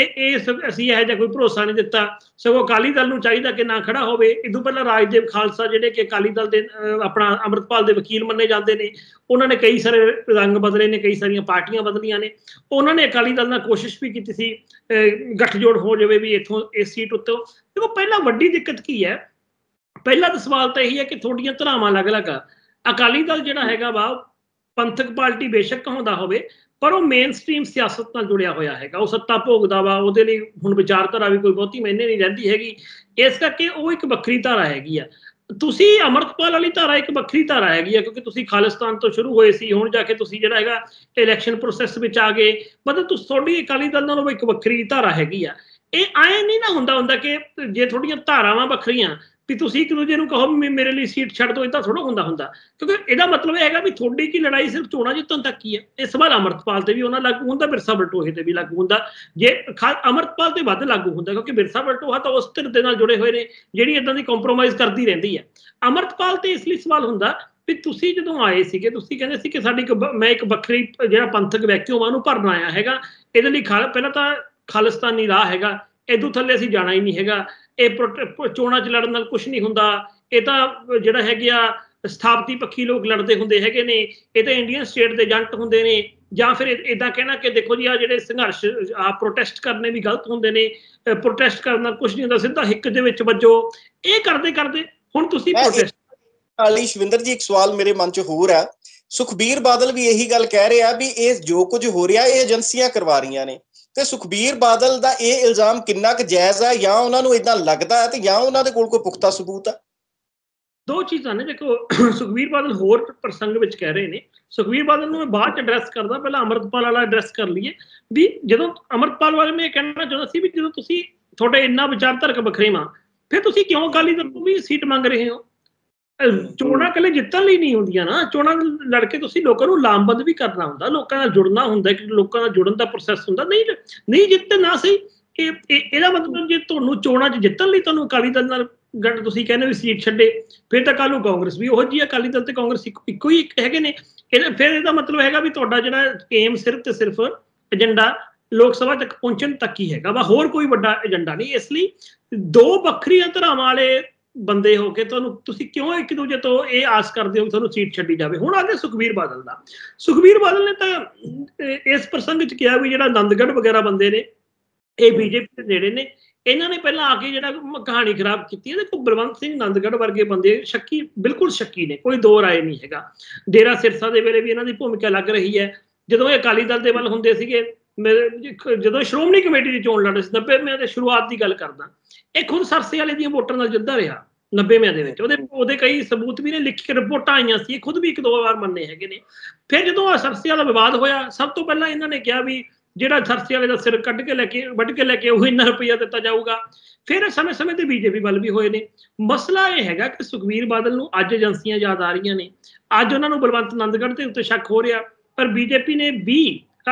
ਅਸੀਂ ਇਹੋ ਜਿਹਾ ਕੋਈ ਭਰੋਸਾ ਨਹੀਂ ਦਿੱਤਾ, ਸਗੋਂ ਅਕਾਲੀ ਦਲ ਨੂੰ ਚਾਹੀਦਾ ਕਿ ਨਾ ਖੜਾ ਹੋਵੇ। ਇਦੋਂ ਪਹਿਲਾਂ ਰਾਜਦੇਵ ਖਾਲਸਾ ਜਿਹੜੇ ਕਿ ਅਕਾਲੀ ਦਲ ਦੇ ਆਪਣਾ ਅੰਮ੍ਰਿਤਪਾਲ ਦੇ ਵਕੀਲ ਮੰਨੇ ਜਾਂਦੇ ਨੇ, ਉਹਨਾਂ ਨੇ ਕਈ ਸਾਰੇ ਰੰਗ ਬਦਲੇ ਨੇ, ਕਈ ਸਾਰੀਆਂ ਪਾਰਟੀਆਂ ਬਦਲੀਆਂ ਨੇ। ਉਹਨਾਂ ਨੇ ਅਕਾਲੀ ਦਲ ਨਾਲ ਕੋਸ਼ਿਸ਼ ਵੀ ਕੀਤੀ ਸੀ ਗੱਠਜੋੜ ਹੋ ਜਾਵੇ ਵੀ ਇੱਥੋਂ ਇਸ ਸੀਟ ਉੱਤੇ। ਦੇਖੋ ਪਹਿਲਾਂ ਵੱਡੀ ਦਿੱਕਤ ਕੀ ਹੈ, ਪਹਿਲਾ ਤਾਂ ਸਵਾਲ ਤਾਂ ਇਹੀ ਹੈ ਕਿ ਤੁਹਾਡੀਆਂ ਧਰਾਵਾਂ ਅਲੱਗ-ਅਲੱਗ ਆ। ਅਕਾਲੀ ਦਲ ਜਿਹੜਾ ਹੈਗਾ ਵਾ ਪੰਥਕ ਪਾਰਟੀ ਬੇਸ਼ੱਕ ਹੁੰਦਾ ਹੋਵੇ, ਪਰ ਉਹ ਮੇਨ ਸਟ੍ਰੀਮ ਸਿਆਸਤ ਨਾਲ ਜੁੜਿਆ ਹੋਇਆ ਹੈਗਾ, ਉਹ ਸੱਤਾ ਭੋਗਦਾ ਵਾ, ਉਹਦੇ ਲਈ ਹੁਣ ਵਿਚਾਰਧਾਰਾ ਵੀ ਕੋਈ ਬਹੁਤੀ ਮਾਇਨੇ ਨਹੀਂ ਰਹਿੰਦੀ ਹੈਗੀ। ਇਸ ਕਰਕੇ ਉਹ ਇੱਕ ਵੱਖਰੀ ਧਾਰਾ ਹੈਗੀ ਆ। ਤੁਸੀਂ ਅਮਰਤਪਾਲ ਵਾਲੀ ਧਾਰਾ ਇੱਕ ਵੱਖਰੀ ਧਾਰਾ ਹੈਗੀ ਆ, ਕਿਉਂਕਿ ਤੁਸੀਂ ਖਾਲਿਸਤਾਨ ਤੋਂ ਸ਼ੁਰੂ ਹੋਏ ਸੀ, ਹੁਣ ਜਾ ਕੇ ਤੁਸੀਂ ਜਿਹੜਾ ਹੈਗਾ ਇਲੈਕਸ਼ਨ ਪ੍ਰੋਸੈਸ ਵਿੱਚ ਆ ਗਏ। ਮਤਲਬ ਤੁਸੀਂ ਤੁਹਾਡੀ ਅਕਾਲੀ ਦਲ ਨਾਲੋਂ ਇੱਕ ਵੱਖਰੀ ਧਾਰਾ ਹੈਗੀ ਆ। ਇਹ ਐਂ ਨਹੀਂ ਨਾ ਹੁੰਦਾ ਕਿ ਜੇ ਤੁਹਾਡੀਆਂ ਧਾਰਾਵਾਂ ਵੱਖਰੀਆਂ ਵੀ ਤੁਸੀਂ ਇੱਕ ਦੂਜੇ ਨੂੰ ਕਹੋ ਮੇਰੇ ਲਈ ਸੀਟ ਛੱਡ ਦਿਓ, ਇਦਾਂ ਥੋੜਾ ਹੁੰਦਾ। ਕਿਉਂਕਿ ਇਹਦਾ ਮਤਲਬ ਇਹ ਹੈਗਾ ਵੀ ਤੁਹਾਡੀ ਕੀ ਲੜਾਈ ਸਿਰਫ ਚੋਣਾਂ ਜਿੱਤਣ ਤੱਕ ਹੀ ਹੈ। ਇਹ ਸਵਾਲ ਅਮਰਤਪਾਲ ਤੇ ਵੀ ਉਹਨਾਂ ਲਾਗੂ ਹੁੰਦਾ, ਬਿਰਸਾ ਬਲਟੋਹੇ ਤੇ ਵੀ ਲਾਗੂ ਹੁੰਦਾ। ਜੇ ਅਮਰਤਪਾਲ ਤੇ ਵੱਧ ਲਾਗੂ ਹੁੰਦਾ, ਕਿਉਂਕਿ ਬਿਰਸਾ ਬਲਟੋਹਾ ਤਾਂ ਉਸ ਧਿਰ ਦੇ ਨਾਲ ਜੁੜੇ ਹੋਏ ਨੇ ਜਿਹੜੀ ਇਦਾਂ ਦੀ ਕੰਪਰੋਮਾਈਜ਼ ਕਰਦੀ ਰਹਿੰਦੀ ਹੈ। ਅਮਰਤਪਾਲ ਤੇ ਇਸ ਲਈ ਸਵਾਲ ਹੁੰਦਾ ਵੀ ਤੁਸੀਂ ਜਦੋਂ ਆਏ ਸੀਗੇ, ਤੁਸੀਂ ਕਹਿੰਦੇ ਸੀ ਕਿ ਸਾਡੀ ਮੈਂ ਇੱਕ ਵੱਖਰੀ ਜਿਹੜਾ ਪੰਥਕ ਵੈਕਿਊਮ ਆ ਉਹਨੂੰ ਭਰਨ ਆਇਆ ਹੈਗਾ। ਇਹਦੇ ਲਈ ਪਹਿਲਾਂ ਤਾਂ ਖਾਲਿਸਤਾਨੀ ਰਾਹ ਹੈਗਾ, ਇਦੋਂ ਥੱਲੇ ਅਸੀਂ ਜਾਣਾ ਹੀ ਨਹੀਂ ਹੈਗਾ। ਇਹ ਚੋਣਾਂ 'ਚ ਲੜਨ ਨਾਲ ਕੁਝ ਨਹੀਂ ਹੁੰਦਾ। ਇਹ ਤਾਂ ਜਿਹੜਾ ਹੈਗੇ ਆ ਸਥਾਪਤੀ ਪੱਖੀ ਲੋਕ ਲੜਦੇ ਹੁੰਦੇ ਹੈਗੇ ਨੇ, ਇਹ ਤਾਂ ਇੰਡੀਅਨ ਸਟੇਟ ਦੇ ਏਜੰਟ ਹੁੰਦੇ ਨੇ। ਜਾਂ ਫਿਰ ਇਦਾਂ ਕਹਿਣਾ ਕਿ ਦੇਖੋ ਜੀ ਆ ਜਿਹੜੇ ਸੰਘਰਸ਼ ਪ੍ਰੋਟੈਸਟ ਕਰਨੇ ਵੀ ਗਲਤ ਹੁੰਦੇ ਨੇ, ਪ੍ਰੋਟੈਸਟ ਕਰਨ ਨਾਲ ਕੁਝ ਨਹੀਂ ਹੁੰਦਾ, ਸਿੱਧਾ ਹਿੱਕ ਦੇ ਵਿੱਚ ਵੱਜੋ। ਇਹ ਕਰਦੇ ਹੁਣ ਤੁਸੀਂ ਪ੍ਰੋਟੈਸਟ ਵਾਲੀ ਸ਼ਵਿੰਦਰ ਜੀ, ਇੱਕ ਸਵਾਲ ਮੇਰੇ ਮਨ 'ਚ ਹੋਰ ਹੈ। ਸੁਖਬੀਰ ਬਾਦਲ ਵੀ ਇਹੀ ਗੱਲ ਕਹਿ ਰਿਹਾ ਵੀ ਇਹ ਜੋ ਕੁਝ ਹੋ ਰਿਹਾ ਇਹ ਏਜੰਸੀਆਂ ਕਰਵਾ ਰਹੀਆਂ ਨੇ, ਤੇ ਸੁਖਬੀਰ ਬਾਦਲ ਦਾ ਇਹ ਇਲਜ਼ਾਮ ਕਿੰਨਾ ਕੁ ਜਾਇਜ਼ ਹੈ? ਜਾਂ ਉਹਨਾਂ ਨੂੰ ਇਦਾਂ ਲੱਗਦਾ ਹੈ ਤੇ ਜਾਂ ਉਹਨਾਂ ਦੇ ਕੋਲ ਕੋਈ ਪੁਖਤਾ ਸਬੂਤ ਹੈ? ਦੋ ਚੀਜ਼ਾਂ ਨੇ। ਦੇਖੋ, ਸੁਖਬੀਰ ਬਾਦਲ ਹੋਰ ਪ੍ਰਸੰਗ ਵਿੱਚ ਕਹਿ ਰਹੇ ਨੇ। ਸੁਖਬੀਰ ਬਾਦਲ ਨੂੰ ਮੈਂ ਬਾਅਦ 'ਚ ਐਡਰੈਸ ਕਰਦਾ, ਪਹਿਲਾਂ ਅਮਰਤਪਾਲ ਵਾਲਾ ਐਡਰੈਸ ਕਰ ਲਈਏ। ਵੀ ਜਦੋਂ ਅਮਰਤਪਾਲ ਵਾਲੇ ਮੈਂ ਕਹਿਣਾ ਚਾਹੁੰਦਾ ਸੀ ਵੀ ਜਦੋਂ ਤੁਸੀਂ ਤੁਹਾਡੇ ਇੰਨਾ ਵਿਚਾਰਧਾਰਕ ਵੱਖਰੇਵਾਂ, ਫਿਰ ਤੁਸੀਂ ਕਿਉਂ ਅਕਾਲੀ ਦਲ ਤੋਂ ਵੀ ਸੀਟ ਮੰਗ ਰਹੇ ਹੋ? ਚੋਣਾਂ ਇਕੱਲੇ ਜਿੱਤਣ ਲਈ ਨਹੀਂ ਹੁੰਦੀਆਂ ਨਾ, ਚੋਣਾਂ ਲੜ ਕੇ ਤੁਸੀਂ ਲੋਕਾਂ ਨੂੰ ਲਾਮਬੰਦ ਵੀ ਕਰਨਾ ਹੁੰਦਾ, ਲੋਕਾਂ ਨਾਲ ਜੁੜਨਾ ਹੁੰਦਾ, ਕਿ ਲੋਕਾਂ ਨਾਲ ਜੁੜਨ ਦਾ ਪ੍ਰੋਸੈਸ ਹੁੰਦਾ। ਨਹੀਂ ਜਿੱਤੇ ਨਾ ਸਹੀ। ਇਹਦਾ ਮਤਲਬ ਜੇ ਤੁਹਾਨੂੰ ਚੋਣਾਂ 'ਚ ਜਿੱਤਣ ਲਈ ਤੁਹਾਨੂੰ ਅਕਾਲੀ ਦਲ ਨਾਲ ਗੱਠ, ਤੁਸੀਂ ਕਹਿੰਦੇ ਵੀ ਸੀਟ ਛੱਡੇ, ਫਿਰ ਤਾਂ ਕੱਲ ਨੂੰ ਕਾਂਗਰਸ ਵੀ ਉਹੋ ਜਿਹੀ। ਅਕਾਲੀ ਦਲ ਤੇ ਕਾਂਗਰਸ ਇੱਕੋ ਹੀ ਹੈਗੇ ਨੇ। ਫਿਰ ਇਹਦਾ ਮਤਲਬ ਹੈਗਾ ਵੀ ਤੁਹਾਡਾ ਜਿਹੜਾ ਏਮ ਸਿਰਫ ਤੇ ਸਿਰਫ ਏਜੰਡਾ ਲੋਕ ਸਭਾ ਤੱਕ ਪਹੁੰਚਣ ਤੱਕ ਹੀ ਹੈਗਾ ਵਾ, ਹੋਰ ਕੋਈ ਵੱਡਾ ਏਜੰਡਾ ਨਹੀਂ। ਇਸ ਲਈ ਦੋ ਵੱਖਰੀਆਂ ਧਰਾਵਾਂ ਵਾਲੇ ਬੰਦੇ ਹੋ ਕੇ ਤੁਸੀਂ ਕਿਉਂ ਇੱਕ ਦੂਜੇ ਤੋਂ ਇਹ ਆਸ ਕਰਦੇ ਹੋ ਕਿ ਤੁਹਾਨੂੰ ਸੀਟ ਛੱਡੀ ਜਾਵੇ? ਹੁਣ ਆ ਗਿਆ ਸੁਖਬੀਰ ਬਾਦਲ ਦਾ। ਸੁਖਬੀਰ ਬਾਦਲ ਨੇ ਤਾਂ ਇਸ ਪ੍ਰਸੰਗ 'ਚ ਕਿਹਾ ਵੀ ਜਿਹੜਾ ਆਨੰਦਗੜ੍ਹ ਵਗੈਰਾ ਬੰਦੇ ਨੇ ਇਹ ਬੀਜੇਪੀ ਦੇ ਨੇੜੇ ਨੇ, ਇਹਨਾਂ ਨੇ ਪਹਿਲਾਂ ਆ ਕੇ ਜਿਹੜਾ ਕਹਾਣੀ ਖਰਾਬ ਕੀਤੀ ਹੈ। ਦੇਖੋ, ਬਲਵੰਤ ਸਿੰਘ ਆਨੰਦਗੜ੍ਹ ਵਰਗੇ ਬੰਦੇ ਸ਼ੱਕੀ, ਬਿਲਕੁਲ ਸ਼ੱਕੀ ਨੇ, ਕੋਈ ਦੋ ਰਾਏ ਨਹੀਂ ਹੈਗਾ। ਡੇਰਾ ਸਿਰਸਾ ਦੇ ਵੇਲੇ ਵੀ ਇਹਨਾਂ ਦੀ ਭੂਮਿਕਾ ਲੱਗ ਰਹੀ ਹੈ। ਜਦੋਂ ਇਹ ਅਕਾਲੀ ਦਲ ਦੇ ਵੱਲ ਹੁੰਦੇ ਸੀਗੇ, ਜਦੋਂ ਸ਼੍ਰੋਮਣੀ ਕਮੇਟੀ ਦੀ ਚੋਣ ਲੜ ਰਹੇ ਸੀ 90ਵਿਆਂ ਦੇ ਸ਼ੁਰੂਆਤ ਦੀ ਗੱਲ ਕਰਦਾ, ਇਹ ਖੁਦ ਸਰਸੇ ਵਾਲੇ ਦੀਆਂ ਵੋਟਾਂ ਨਾਲ ਜਿੱਤਦਾ ਰਿਹਾ 90ਵਿਆਂ ਦੇ ਵਿੱਚ। ਉਹਦੇ ਕਈ ਸਬੂਤ ਵੀ ਨੇ, ਲਿਖ ਕੇ ਰਿਪੋਰਟਾਂ ਆਈਆਂ ਸੀ, ਇਹ ਖੁਦ ਵੀ ਇੱਕ ਦੋ ਵਾਰ ਮੰਨੇ ਹੈਗੇ ਨੇ। ਫਿਰ ਜਦੋਂ ਸਰਸੇ ਵਾਲਾ ਵਿਵਾਦ ਹੋਇਆ, ਸਭ ਤੋਂ ਪਹਿਲਾਂ ਇਹਨਾਂ ਨੇ ਕਿਹਾ ਵੀ ਜਿਹੜਾ ਸਰਸੇ ਵਾਲੇ ਦਾ ਸਿਰ ਵੱਢ ਕੇ ਲੈ ਕੇ ਉਹ ਇੰਨਾ ਰੁਪਈਆ ਦਿੱਤਾ ਜਾਊਗਾ। ਫਿਰ ਸਮੇਂ ਤੇ ਬੀਜੇਪੀ ਵੱਲ ਵੀ ਹੋਏ ਨੇ। ਮਸਲਾ ਇਹ ਹੈਗਾ ਕਿ ਸੁਖਬੀਰ ਬਾਦਲ ਨੂੰ ਅੱਜ ਏਜੰਸੀਆਂ ਯਾਦ ਆ ਰਹੀਆਂ ਨੇ, ਅੱਜ ਉਹਨਾਂ ਨੂੰ ਬਲਵੰਤ ਆਨੰਦਗੜ੍ਹ ਦੇ ਉੱਤੇ ਸ਼ੱਕ ਹੋ ਰਿਹਾ। ਪਰ ਬੀਜੇਪੀ ਨੇ ਵੀ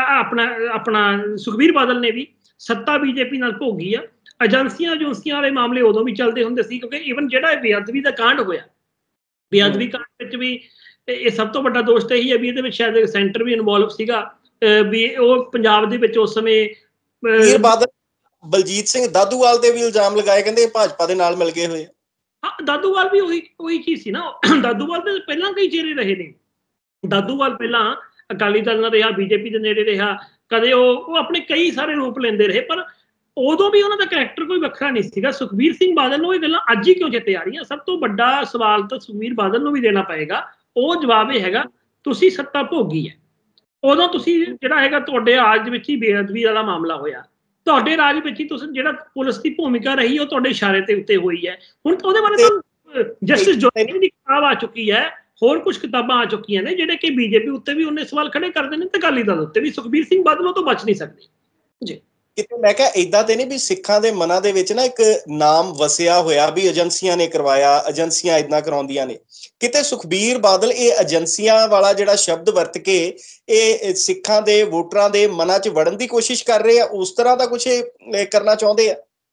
ਆਪਣਾ ਸੁਖਬੀਰ ਬਾਦਲ ਨੇ ਵੀ ਸੱਤਾ ਬੀਜੇਪੀ ਨਾਲ ਭੋਗੀ ਆ। ਏਜੰਸੀਆਂ ਵਾਲੇ ਮਾਮਲੇ ਉਦੋਂ ਵੀ ਚੱਲਦੇ ਹੁੰਦੇ ਸੀ, ਕਿਉਂਕਿ ਈਵਨ ਜਿਹੜਾ ਬੇਅਦਬੀ ਦਾ ਕਾਂਡ ਹੋਇਆ, ਬੇਅਦਬੀ ਕਾਂਡ ਵਿੱਚ ਵੀ ਇਹ ਸਭ ਤੋਂ ਵੱਡਾ ਦੋਸ਼ ਤਾਂ ਇਹੀ ਹੈ ਵੀ ਇਹਦੇ ਵਿੱਚ ਸ਼ਾਇਦ ਸੈਂਟਰ ਵੀ ਇਨਵੋਲਵ ਸੀਗਾ। ਵੀ ਉਹ ਪੰਜਾਬ ਦੇ ਵਿੱਚ ਉਸ ਸਮੇਂ ਬਾਦਲ ਬਲਜੀਤ ਸਿੰਘ ਦਾਦੂਵਾਲ ਤੇ ਵੀ ਇਲਜ਼ਾਮ ਲਗਾਏ, ਕਹਿੰਦੇ ਭਾਜਪਾ ਦੇ ਨਾਲ ਮਿਲ ਗਏ ਹੋਏ। ਹਾਂ, ਦਾਦੂਵਾਲ ਵੀ ਉਹੀ ਚੀਜ਼ ਸੀ ਨਾ। ਦਾਦੂਵਾਲ ਤੇ ਪਹਿਲਾਂ ਕਈ ਚਿਹਰੇ ਰਹੇ ਨੇ। ਦਾਦੂਵਾਲ ਪਹਿਲਾਂ ਅਕਾਲੀ ਦਲ ਨਾਲ ਰਿਹਾ, ਬੀਜੇਪੀ ਦੇ ਨੇੜੇ ਰਿਹਾ, ਕਦੇ ਉਹ ਆਪਣੇ ਕਈ ਸਾਰੇ ਰੂਪ ਲੈਂਦੇ ਰਹੇ, ਪਰ ਉਦੋਂ ਵੀ ਉਹਨਾਂ ਦਾ ਕਰੈਕਟਰ ਕੋਈ ਵੱਖਰਾ ਨਹੀਂ ਸੀਗਾ। ਸੁਖਬੀਰ ਸਿੰਘ ਬਾਦਲ ਨੂੰ ਇਹ ਗੱਲਾਂ ਅੱਜ ਹੀ ਕਿਉਂ ਚੇਤੇ ਆ ਰਹੀਆਂ? ਸਭ ਤੋਂ ਵੱਡਾ ਸਵਾਲ ਤਾਂ ਸੁਖਬੀਰ ਬਾਦਲ ਨੂੰ ਵੀ ਦੇਣਾ ਪਏਗਾ। ਉਹ ਜਵਾਬ ਇਹ ਹੈਗਾ, ਤੁਸੀਂ ਸੱਤਾ ਭੋਗੀ ਹੈ। ਉਦੋਂ ਤੁਸੀਂ ਜਿਹੜਾ ਹੈਗਾ ਤੁਹਾਡੇ ਰਾਜ ਵਿੱਚ ਹੀ ਬੇਅਦਬੀ ਵਾਲਾ ਮਾਮਲਾ ਹੋਇਆ, ਤੁਹਾਡੇ ਰਾਜ ਵਿੱਚ ਹੀ ਤੁਸੀਂ ਜਿਹੜਾ ਪੁਲਿਸ ਦੀ ਭੂਮਿਕਾ ਰਹੀ ਉਹ ਤੁਹਾਡੇ ਇਸ਼ਾਰੇ ਤੇ ਉੱਤੇ ਹੋਈ ਹੈ। ਹੁਣ ਉਹਦੇ ਬਾਰੇ ਤਾਂ ਜਸਟਿਸ ਜੋਤੀ ਦੀ ਕਿਤਾਬ ਆ ਚੁੱਕੀ ਹੈ, ਹੋਰ ਕੁਝ ਕਿਤਾਬਾਂ ਆ ਚੁੱਕੀਆਂ ਨੇ ਜਿਹੜੇ ਕਿ ਬੀਜੇਪੀ ਉੱਤੇ ਵੀ ਉਹਨੇ ਸਵਾਲ ਖੜੇ ਕਰਦੇ ਨੇ ਤੇ ਅਕਾਲੀ ਦਲ ਉੱਤੇ ਵੀ। ਸੁਖਬੀਰ ਸਿੰਘ ਬਾਦਲ ਉਹ ਤੋਂ ਬਚ ਨਹੀਂ ਸਕਦੇ ਜੀ। ਕਿਤੇ ਮੈਂ ਕਿਹਾ ਏਦਾਂ ਤੇ ਨਹੀਂ ਵੀ ਸਿੱਖਾਂ ਦੇ ਮਨਾਂ ਦੇ ਵਿੱਚ ਨਾ ਇੱਕ ਨਾਮ ਵਸਿਆ ਹੋਇਆ ਵੀ ਏਜੰਸੀਆਂ ਨੇ ਕਰਵਾਇਆ, ਏਜੰਸੀਆਂ ਏਦਾਂ ਕਰਾਉਂਦੀਆਂ ਨੇ। ਕਿਤੇ ਸੁਖਬੀਰ ਬਾਦਲ ਇਹ ਏਜੰਸੀਆਂ ਵਾਲਾ ਜਿਹੜਾ ਸ਼ਬਦ ਵਰਤ ਕੇ ਇਹ ਸਿੱਖਾਂ ਦੇ ਵੋਟਰਾਂ ਦੇ ਮਨਾਂ 'ਚ ਵੜਨ ਦੀ ਕੋਸ਼ਿਸ਼ ਕਰ ਰਹੇ ਆ, ਉਸ ਤਰ੍ਹਾਂ ਦਾ ਕੁਝ ਕਰਨਾ ਚਾਹੁੰਦੇ ਆ?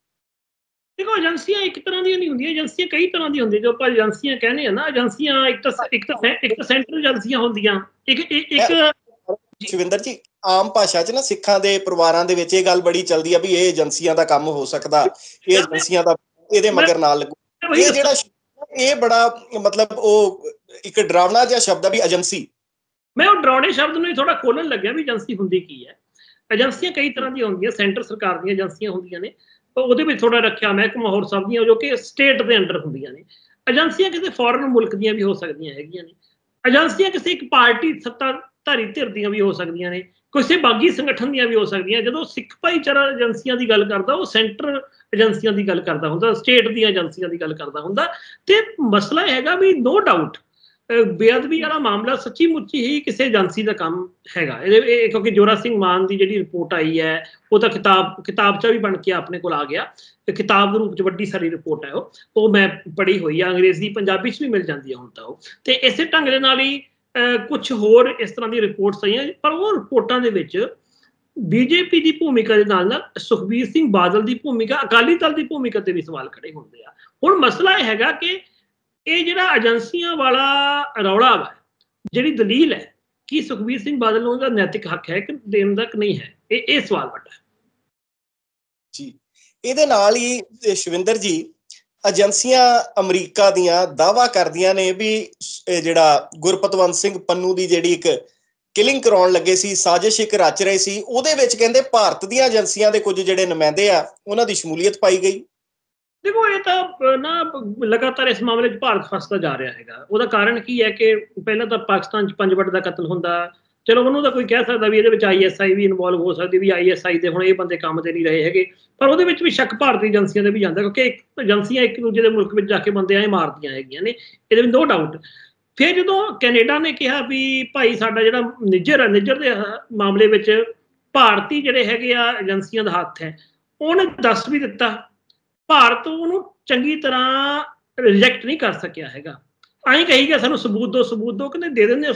ਦੇਖੋ, ਏਜੰਸੀਆਂ ਇੱਕ ਤਰ੍ਹਾਂ ਦੀਆਂ ਨਹੀਂ ਹੁੰਦੀਆਂ, ਏਜੰਸੀਆਂ ਕਈ ਤਰ੍ਹਾਂ ਦੀਆਂ ਹੁੰਦੀਆਂ। ਜੋ ਆਪਾਂ ਏਜੰਸੀਆਂ ਕਹਿੰਦੇ ਆ ਨਾ, ਏਜੰਸੀਆਂ ਇੱਕ ਤਾਂ ਸੈਂਟਰਲ ਏਜੰਸੀਆਂ ਹੁੰਦੀਆਂ, ਇੱਕ ਸ਼ਿਵਿੰਦਰ ਜੀ, ਆਮ ਭਾਸ਼ਾ 'ਚ ਨਾ ਸਿੱਖਾਂ ਦੇ ਪਰਿਵਾਰਾਂ ਦੇ ਵਿੱਚ ਇਹ ਗੱਲ ਬੜੀ ਚੱਲਦੀ ਆ ਵੀ ਇਹ ਏਜੰਸੀਆਂ ਦਾ ਕੰਮ ਹੋ ਸਕਦਾ, ਇਹ ਏਜੰਸੀਆਂ ਦਾ ਇਹਦੇ ਮਗਰ ਨਾਲ ਲੱਗੂ। ਇਹ ਜਿਹੜਾ ਇਹ ਬੜਾ ਮਤਲਬ ਉਹ ਇੱਕ ਡਰਾਵਣਾ ਜਿਹਾ ਸ਼ਬਦ ਆ ਵੀ ਏਜੰਸੀ। ਮੈਂ ਉਹ ਡਰਾਉਣੇ ਸ਼ਬਦ ਨੂੰ ਥੋੜਾ ਖੋਲਣ ਲੱਗਿਆ ਵੀ ਏਜੰਸੀ ਹੁੰਦੀ ਕੀ ਹੈ। ਏਜੰਸੀਆਂ ਕਈ ਤਰ੍ਹਾਂ ਦੀਆਂ ਹੁੰਦੀਆਂ, ਸੈਂਟਰ ਸਰਕਾਰ ਦੀਆਂ ਏਜੰਸੀਆਂ ਹੁੰਦੀਆਂ ਨੇ, ਉਹਦੇ ਵਿੱਚ ਥੋੜਾ ਰੱਖਿਆ ਮਹਿਕਮਾ ਹੋਰ ਸਭ ਦੀਆਂ ਜੋ ਕਿ ਸਟੇਟ ਦੇ ਅੰਡਰ ਹੁੰਦੀਆਂ ਨੇ। ਏਜੰਸੀਆਂ ਕਿਸੇ ਫੋਰਨ ਮੁਲਕ ਦੀਆਂ ਵੀ ਹੋ ਸਕਦੀਆਂ ਹੈਗੀਆਂ ਨੇ। ਏਜੰਸੀਆਂ ਕਿਸੇ ਇੱਕ ਪਾਰਟੀ ਸੱਤਾਧਾਰੀ ਧਿਰ ਦੀਆਂ ਵੀ ਹੋ ਸਕਦੀਆਂ ਨੇ। ਕਿਸੇ ਬਾਗੀ ਸੰਗਠਨ ਦੀਆਂ ਵੀ ਹੋ ਸਕਦੀਆਂ। ਜਦੋਂ ਸਿੱਖ ਭਾਈਚਾਰਾ ਏਜੰਸੀਆਂ ਦੀ ਗੱਲ ਕਰਦਾ ਉਹ ਸੈਂਟਰ ਏਜੰਸੀਆਂ ਦੀ ਗੱਲ ਕਰਦਾ ਹੁੰਦਾ, ਸਟੇਟ ਦੀਆਂ ਏਜੰਸੀਆਂ ਦੀ ਗੱਲ ਕਰਦਾ ਹੁੰਦਾ। ਤੇ ਮਸਲਾ ਹੈਗਾ ਵੀ ਨੋ ਡਾਊਟ ਬੇਅਦਬੀ ਵਾਲਾ ਮਾਮਲਾ ਸੱਚੀ ਮੁੱਚੀ ਹੀ ਕਿਸੇ ਏਜੰਸੀ ਦਾ ਕੰਮ ਹੈਗਾ। ਕਿਉਂਕਿ ਜੋਰਾ ਸਿੰਘ ਮਾਨ ਦੀ ਜਿਹੜੀ ਰਿਪੋਰਟ ਆਈ ਹੈ ਉਹ ਤਾਂ ਕਿਤਾਬਚਾ ਵੀ ਬਣ ਕੇ ਆਪਣੇ ਕੋਲ ਆ ਗਿਆ, ਤੇ ਕਿਤਾਬ ਦੇ ਰੂਪ ਚ ਵੱਡੀ ਸਾਰੀ ਰਿਪੋਰਟ ਹੈ ਉਹ ਮੈਂ ਪੜ੍ਹੀ ਹੋਈ ਆ, ਅੰਗਰੇਜ਼ੀ ਪੰਜਾਬੀ ਚ ਵੀ ਮਿਲ ਜਾਂਦੀ ਹੈ ਹੁਣ ਤਾਂ ਉਹ। ਤੇ ਇਸੇ ਢੰਗ ਦੇ ਨਾਲ ਹੀ ਕੁਝ ਹੋਰ ਇਸ ਤਰ੍ਹਾਂ ਦੀ ਰਿਪੋਰਟਸ ਆਈਆਂ, ਪਰ ਉਹ ਰਿਪੋਰਟਾਂ ਦੇ ਵਿੱਚ ਬੀਜੇਪੀ ਦੀ ਭੂਮਿਕਾ ਦੇ ਨਾਲ ਸੁਖਬੀਰ ਸਿੰਘ ਬਾਦਲ ਦੀ ਭੂਮਿਕਾ, ਅਕਾਲੀ ਦਲ ਦੀ ਭੂਮਿਕਾ ਤੇ ਵੀ ਸਵਾਲ ਖੜੇ ਹੁੰਦੇ ਆ। ਹੁਣ ਮਸਲਾ ਇਹ ਹੈਗਾ ਕਿ ਇਹ ਜਿਹੜਾ ਏਜੰਸੀਆਂ ਵਾਲਾ ਰੌਲਾ ਵਾ, ਜਿਹੜੀ ਦਲੀਲ ਹੈ ਕਿ ਸੁਖਬੀਰ ਸਿੰਘ ਬਾਦਲ ਨੂੰ ਉਹਦਾ ਨੈਤਿਕ ਹੱਕ ਹੈ ਕਿ ਦੇਣ ਦਾ ਕਿ ਨਹੀਂ ਹੈ, ਇਹ ਸਵਾਲ ਵੱਡਾ ਜੀ। ਇਹਦੇ ਨਾਲ ਹੀ ਸ਼ਵਿੰਦਰ ਜੀ, ਏਜੰਸੀਆਂ ਅਮਰੀਕਾ ਦੀਆਂ ਦਾਅਵਾ ਕਰਦੀਆਂ ਨੇ ਵੀ ਜਿਹੜਾ ਗੁਰਪਤਵੰਤ ਸਿੰਘ ਪੰਨੂ ਦੀ ਜਿਹੜੀ ਇੱਕ ਕਿਲਿੰਗ ਕਰਾਉਣ ਲੱਗੇ ਸੀ, ਸਾਜ਼ਿਸ਼ ਇੱਕ ਰਚ ਰਹੇ ਸੀ, ਉਹਦੇ ਵਿੱਚ ਕਹਿੰਦੇ ਭਾਰਤ ਦੀਆਂ ਏਜੰਸੀਆਂ ਦੇ ਕੁਝ ਜਿਹੜੇ ਨੁਮਾਇੰਦੇ ਆ ਉਹਨਾਂ ਦੀ ਸ਼ਮੂਲੀਅਤ ਪਾਈ ਗਈ। ਦੇਖੋ ਇਹ ਤਾਂ ਨਾ ਲਗਾਤਾਰ ਇਸ ਮਾਮਲੇ 'ਚ ਭਾਰਤ ਫਸਦਾ ਜਾ ਰਿਹਾ ਹੈਗਾ। ਉਹਦਾ ਕਾਰਨ ਕੀ ਹੈ ਕਿ ਪਹਿਲਾਂ ਤਾਂ ਪਾਕਿਸਤਾਨ 'ਚ 5 ਵੱਟ ਦਾ ਕਤਲ ਹੁੰਦਾ, ਚਲੋ ਉਹਨੂੰ ਤਾਂ ਕੋਈ ਕਹਿ ਸਕਦਾ ਵੀ ਇਹਦੇ ਵਿੱਚ ISI ਵੀ ਇਨਵੋਲਵ ਹੋ ਸਕਦੀ, ਵੀ ISI ਦੇ ਹੁਣ ਇਹ ਬੰਦੇ ਕੰਮ ਤੇ ਨਹੀਂ ਰਹੇ ਹੈਗੇ, ਪਰ ਉਹਦੇ ਵਿੱਚ ਵੀ ਸ਼ੱਕ ਭਾਰਤੀ ਏਜੰਸੀਆਂ ਦੇ ਵੀ ਜਾਂਦਾ, ਕਿਉਂਕਿ ਏਜੰਸੀਆਂ ਇੱਕ ਦੂਜੇ ਦੇ ਮੁਲਕ ਵਿੱਚ ਜਾ ਕੇ ਬੰਦੇ ਐਂ ਮਾਰਦੀਆਂ ਹੈਗੀਆਂ ਨੇ, ਇਹਦੇ ਵਿੱਚ ਨੋ ਡਾਊਟ। ਫਿਰ ਜਦੋਂ ਕੈਨੇਡਾ ਨੇ ਕਿਹਾ ਵੀ ਭਾਈ ਸਾਡਾ ਜਿਹੜਾ ਨਿੱਜਰ ਦੇ ਮਾਮਲੇ ਵਿੱਚ ਭਾਰਤੀ ਜਿਹੜੇ ਹੈਗੇ ਆ ਏਜੰਸੀਆਂ ਦਾ ਹੱਥ ਹੈ, ਉਹਨੇ ਦੱਸ ਵੀ ਦਿੱਤਾ, ਭਾਰਤ ਉਹਨੂੰ ਚੰਗੀ ਤਰ੍ਹਾਂ ਰਿਜੈਕਟ ਨਹੀਂ ਕਰ ਸਕਿਆ ਹੈਗਾ। ਐਂ ਕਹੀ ਗਿਆ ਸਾਨੂੰ ਸਬੂਤ ਦਿਓ, ਕਹਿੰਦੇ ਦੇ ਦਿੰਦੇ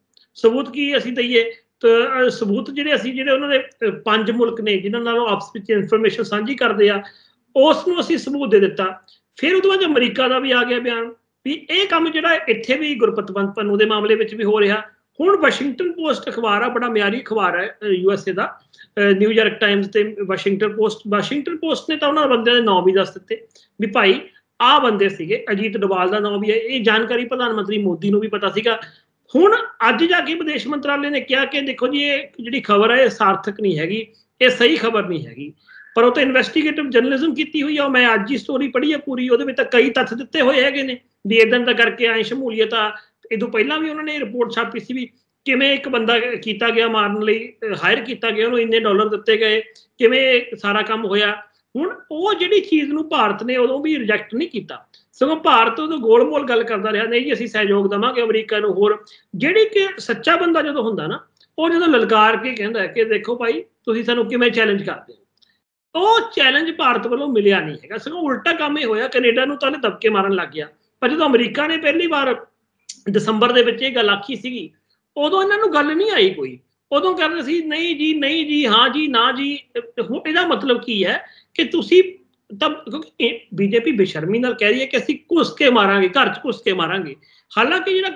ਸਬੂਤ ਕੀ ਅਸੀਂ ਦਈਏ, ਤਾਂ ਸਬੂਤ ਜਿਹੜੇ ਉਹਨਾਂ ਦੇ 5 ਮੁਲਕ ਨੇ ਜਿਨ੍ਹਾਂ ਨਾਲ ਆਪਸ ਵਿੱਚ ਇਨਫੋਰਮੇਸ਼ਨ ਸਾਂਝੀ ਕਰਦੇ ਆ, ਉਸ ਨੂੰ ਅਸੀਂ ਸਬੂਤ ਦੇ ਦਿੱਤਾ। ਫਿਰ ਉਹਦੇ ਬਾਅਦ ਅਮਰੀਕਾ ਦਾ ਵੀ ਆ ਗਿਆ ਬਿਆਨ ਵੀ ਇਹ ਕੰਮ ਜਿਹੜਾ ਇੱਥੇ ਵੀ ਗੁਰਪਤਵੰਤ ਪੰਨੂ ਦੇ ਮਾਮਲੇ ਵਿੱਚ ਵੀ ਹੋ ਰਿਹਾ। ਹੁਣ ਵਾਸ਼ਿੰਗਟਨ ਪੋਸਟ ਅਖਬਾਰ ਆ, ਬੜਾ ਮਿਆਰੀ ਅਖਬਾਰ ਹੈ USA ਦਾ, ਨਿਊਯਾਰਕ ਟਾਈਮਜ਼ ਤੇ ਵਾਸ਼ਿੰਗਟਨ ਪੋਸਟ ਨੇ ਤਾਂ ਉਹਨਾਂ ਬੰਦਿਆਂ ਦੇ ਨਾਂ ਵੀ ਦੱਸ ਦਿੱਤੇ ਵੀ ਭਾਈ ਆਹ ਬੰਦੇ ਸੀਗੇ। ਅਜੀਤ ਡੋਵਾਲ ਦਾ ਨਾਂ ਵੀ ਹੈ, ਇਹ ਜਾਣਕਾਰੀ ਪ੍ਰਧਾਨ ਮੰਤਰੀ ਮੋਦੀ ਨੂੰ ਵੀ ਪਤਾ ਸੀਗਾ। ਹੁਣ ਅੱਜ ਜਾ ਕੇ ਵਿਦੇਸ਼ ਮੰਤਰਾਲੇ ਨੇ ਕਿਹਾ ਕਿ ਦੇਖੋ ਜੀ ਇਹ ਜਿਹੜੀ ਖਬਰ ਹੈ ਇਹ ਸਾਰਥਕ ਨਹੀਂ ਹੈਗੀ, ਇਹ ਸਹੀ ਖਬਰ ਨਹੀਂ ਹੈਗੀ, ਪਰ ਉਹ ਤਾਂ ਇਨਵੈਸਟੀਗੇਟਿਵ ਜਰਨਲਿਜ਼ਮ ਕੀਤੀ ਹੋਈ ਆ। ਮੈਂ ਅੱਜ ਹੀ ਸਟੋਰੀ ਪੜ੍ਹੀ ਆ ਪੂਰੀ, ਉਹਦੇ ਵਿੱਚ ਤਾਂ ਕਈ ਤੱਥ ਦਿੱਤੇ ਹੋਏ ਹੈਗੇ ਨੇ ਵੀ ਇਦਾਂ ਦਾ ਕਰਕੇ ਆਏ ਸ਼ਮੂਲੀਅਤ ਆ। ਇਹ ਤੋਂ ਪਹਿਲਾਂ ਵੀ ਉਹਨਾਂ ਨੇ ਰਿਪੋਰਟ ਛਾਪੀ ਸੀ ਵੀ ਕਿਵੇਂ ਇੱਕ ਬੰਦਾ ਕੀਤਾ ਗਿਆ ਮਾਰਨ ਲਈ, ਹਾਇਰ ਕੀਤਾ ਗਿਆ, ਉਹਨੂੰ ਇੰਨੇ ਡਾਲਰ ਦਿੱਤੇ ਗਏ, ਕਿਵੇਂ ਸਾਰਾ ਕੰਮ ਹੋਇਆ। ਹੁਣ ਉਹ ਜਿਹੜੀ ਚੀਜ਼ ਨੂੰ ਭਾਰਤ ਨੇ ਉਦੋਂ ਵੀ ਰਿਜੈਕਟ ਨਹੀਂ ਕੀਤਾ, ਸਗੋਂ ਭਾਰਤ ਉਦੋਂ ਗੋਲ-ਮੋਲ ਗੱਲ ਕਰਦਾ ਰਿਹਾ, ਨਹੀਂ ਜੀ ਅਸੀਂ ਸਹਿਯੋਗ ਦੇਵਾਂਗੇ ਅਮਰੀਕਾ ਨੂੰ। ਹੋਰ ਜਿਹੜੀ ਕਿ ਸੱਚਾ ਬੰਦਾ ਜਦੋਂ ਹੁੰਦਾ ਨਾ, ਉਹ ਜਦੋਂ ਲਲਕਾਰ ਕੇ ਕਹਿੰਦਾ ਕਿ ਦੇਖੋ ਭਾਈ ਤੁਸੀਂ ਸਾਨੂੰ ਕਿਵੇਂ ਚੈਲੰਜ ਕਰਦੇ ਹੋ, ਉਹ ਚੈਲੰਜ ਭਾਰਤ ਵੱਲੋਂ ਮਿਲਿਆ ਨਹੀਂ ਹੈਗਾ, ਸਗੋਂ ਉਲਟਾ ਕੰਮ ਇਹ ਹੋਇਆ, ਕੈਨੇਡਾ ਨੂੰ ਤਾਂ ਦਬਕੇ ਮਾਰਨ ਲੱਗ ਗਿਆ। ਪਰ ਜਦੋਂ ਅਮਰੀਕਾ ਨੇ ਪਹਿਲੀ ਵਾਰ ਦਸੰਬਰ ਦੇ ਵਿੱਚ ਇਹ ਗੱਲ ਆਖੀ ਸੀਗੀ, ਉਦੋਂ ਇਹਨਾਂ ਨੂੰ ਗੱਲ ਨਹੀਂ ਆਈ ਕੋਈ, ਉਦੋਂ ਕਹਿੰਦੇ ਸੀ ਨਹੀਂ ਜੀ, ਹਾਂ ਜੀ, ਨਾ ਜੀ। ਹੁਣ ਇਹਦਾ ਮਤਲਬ ਕੀ ਹੈ ਕਿ ਤੁਸੀਂ ਤਾਂ, ਕਿਉਂਕਿ ਬੀਜੇਪੀ ਬੇਸ਼ਰਮੀ ਨਾਲ ਕਹਿ ਰਹੀ ਹੈ ਕਿ ਅਸੀਂ ਘੁਸ ਕੇ ਮਾਰਾਂਗੇ, ਘਰ 'ਚ ਘੁਸ ਕੇ ਮਾਰਾਂਗੇ। ਹਾਲਾਂਕਿ ਜਿਹੜਾ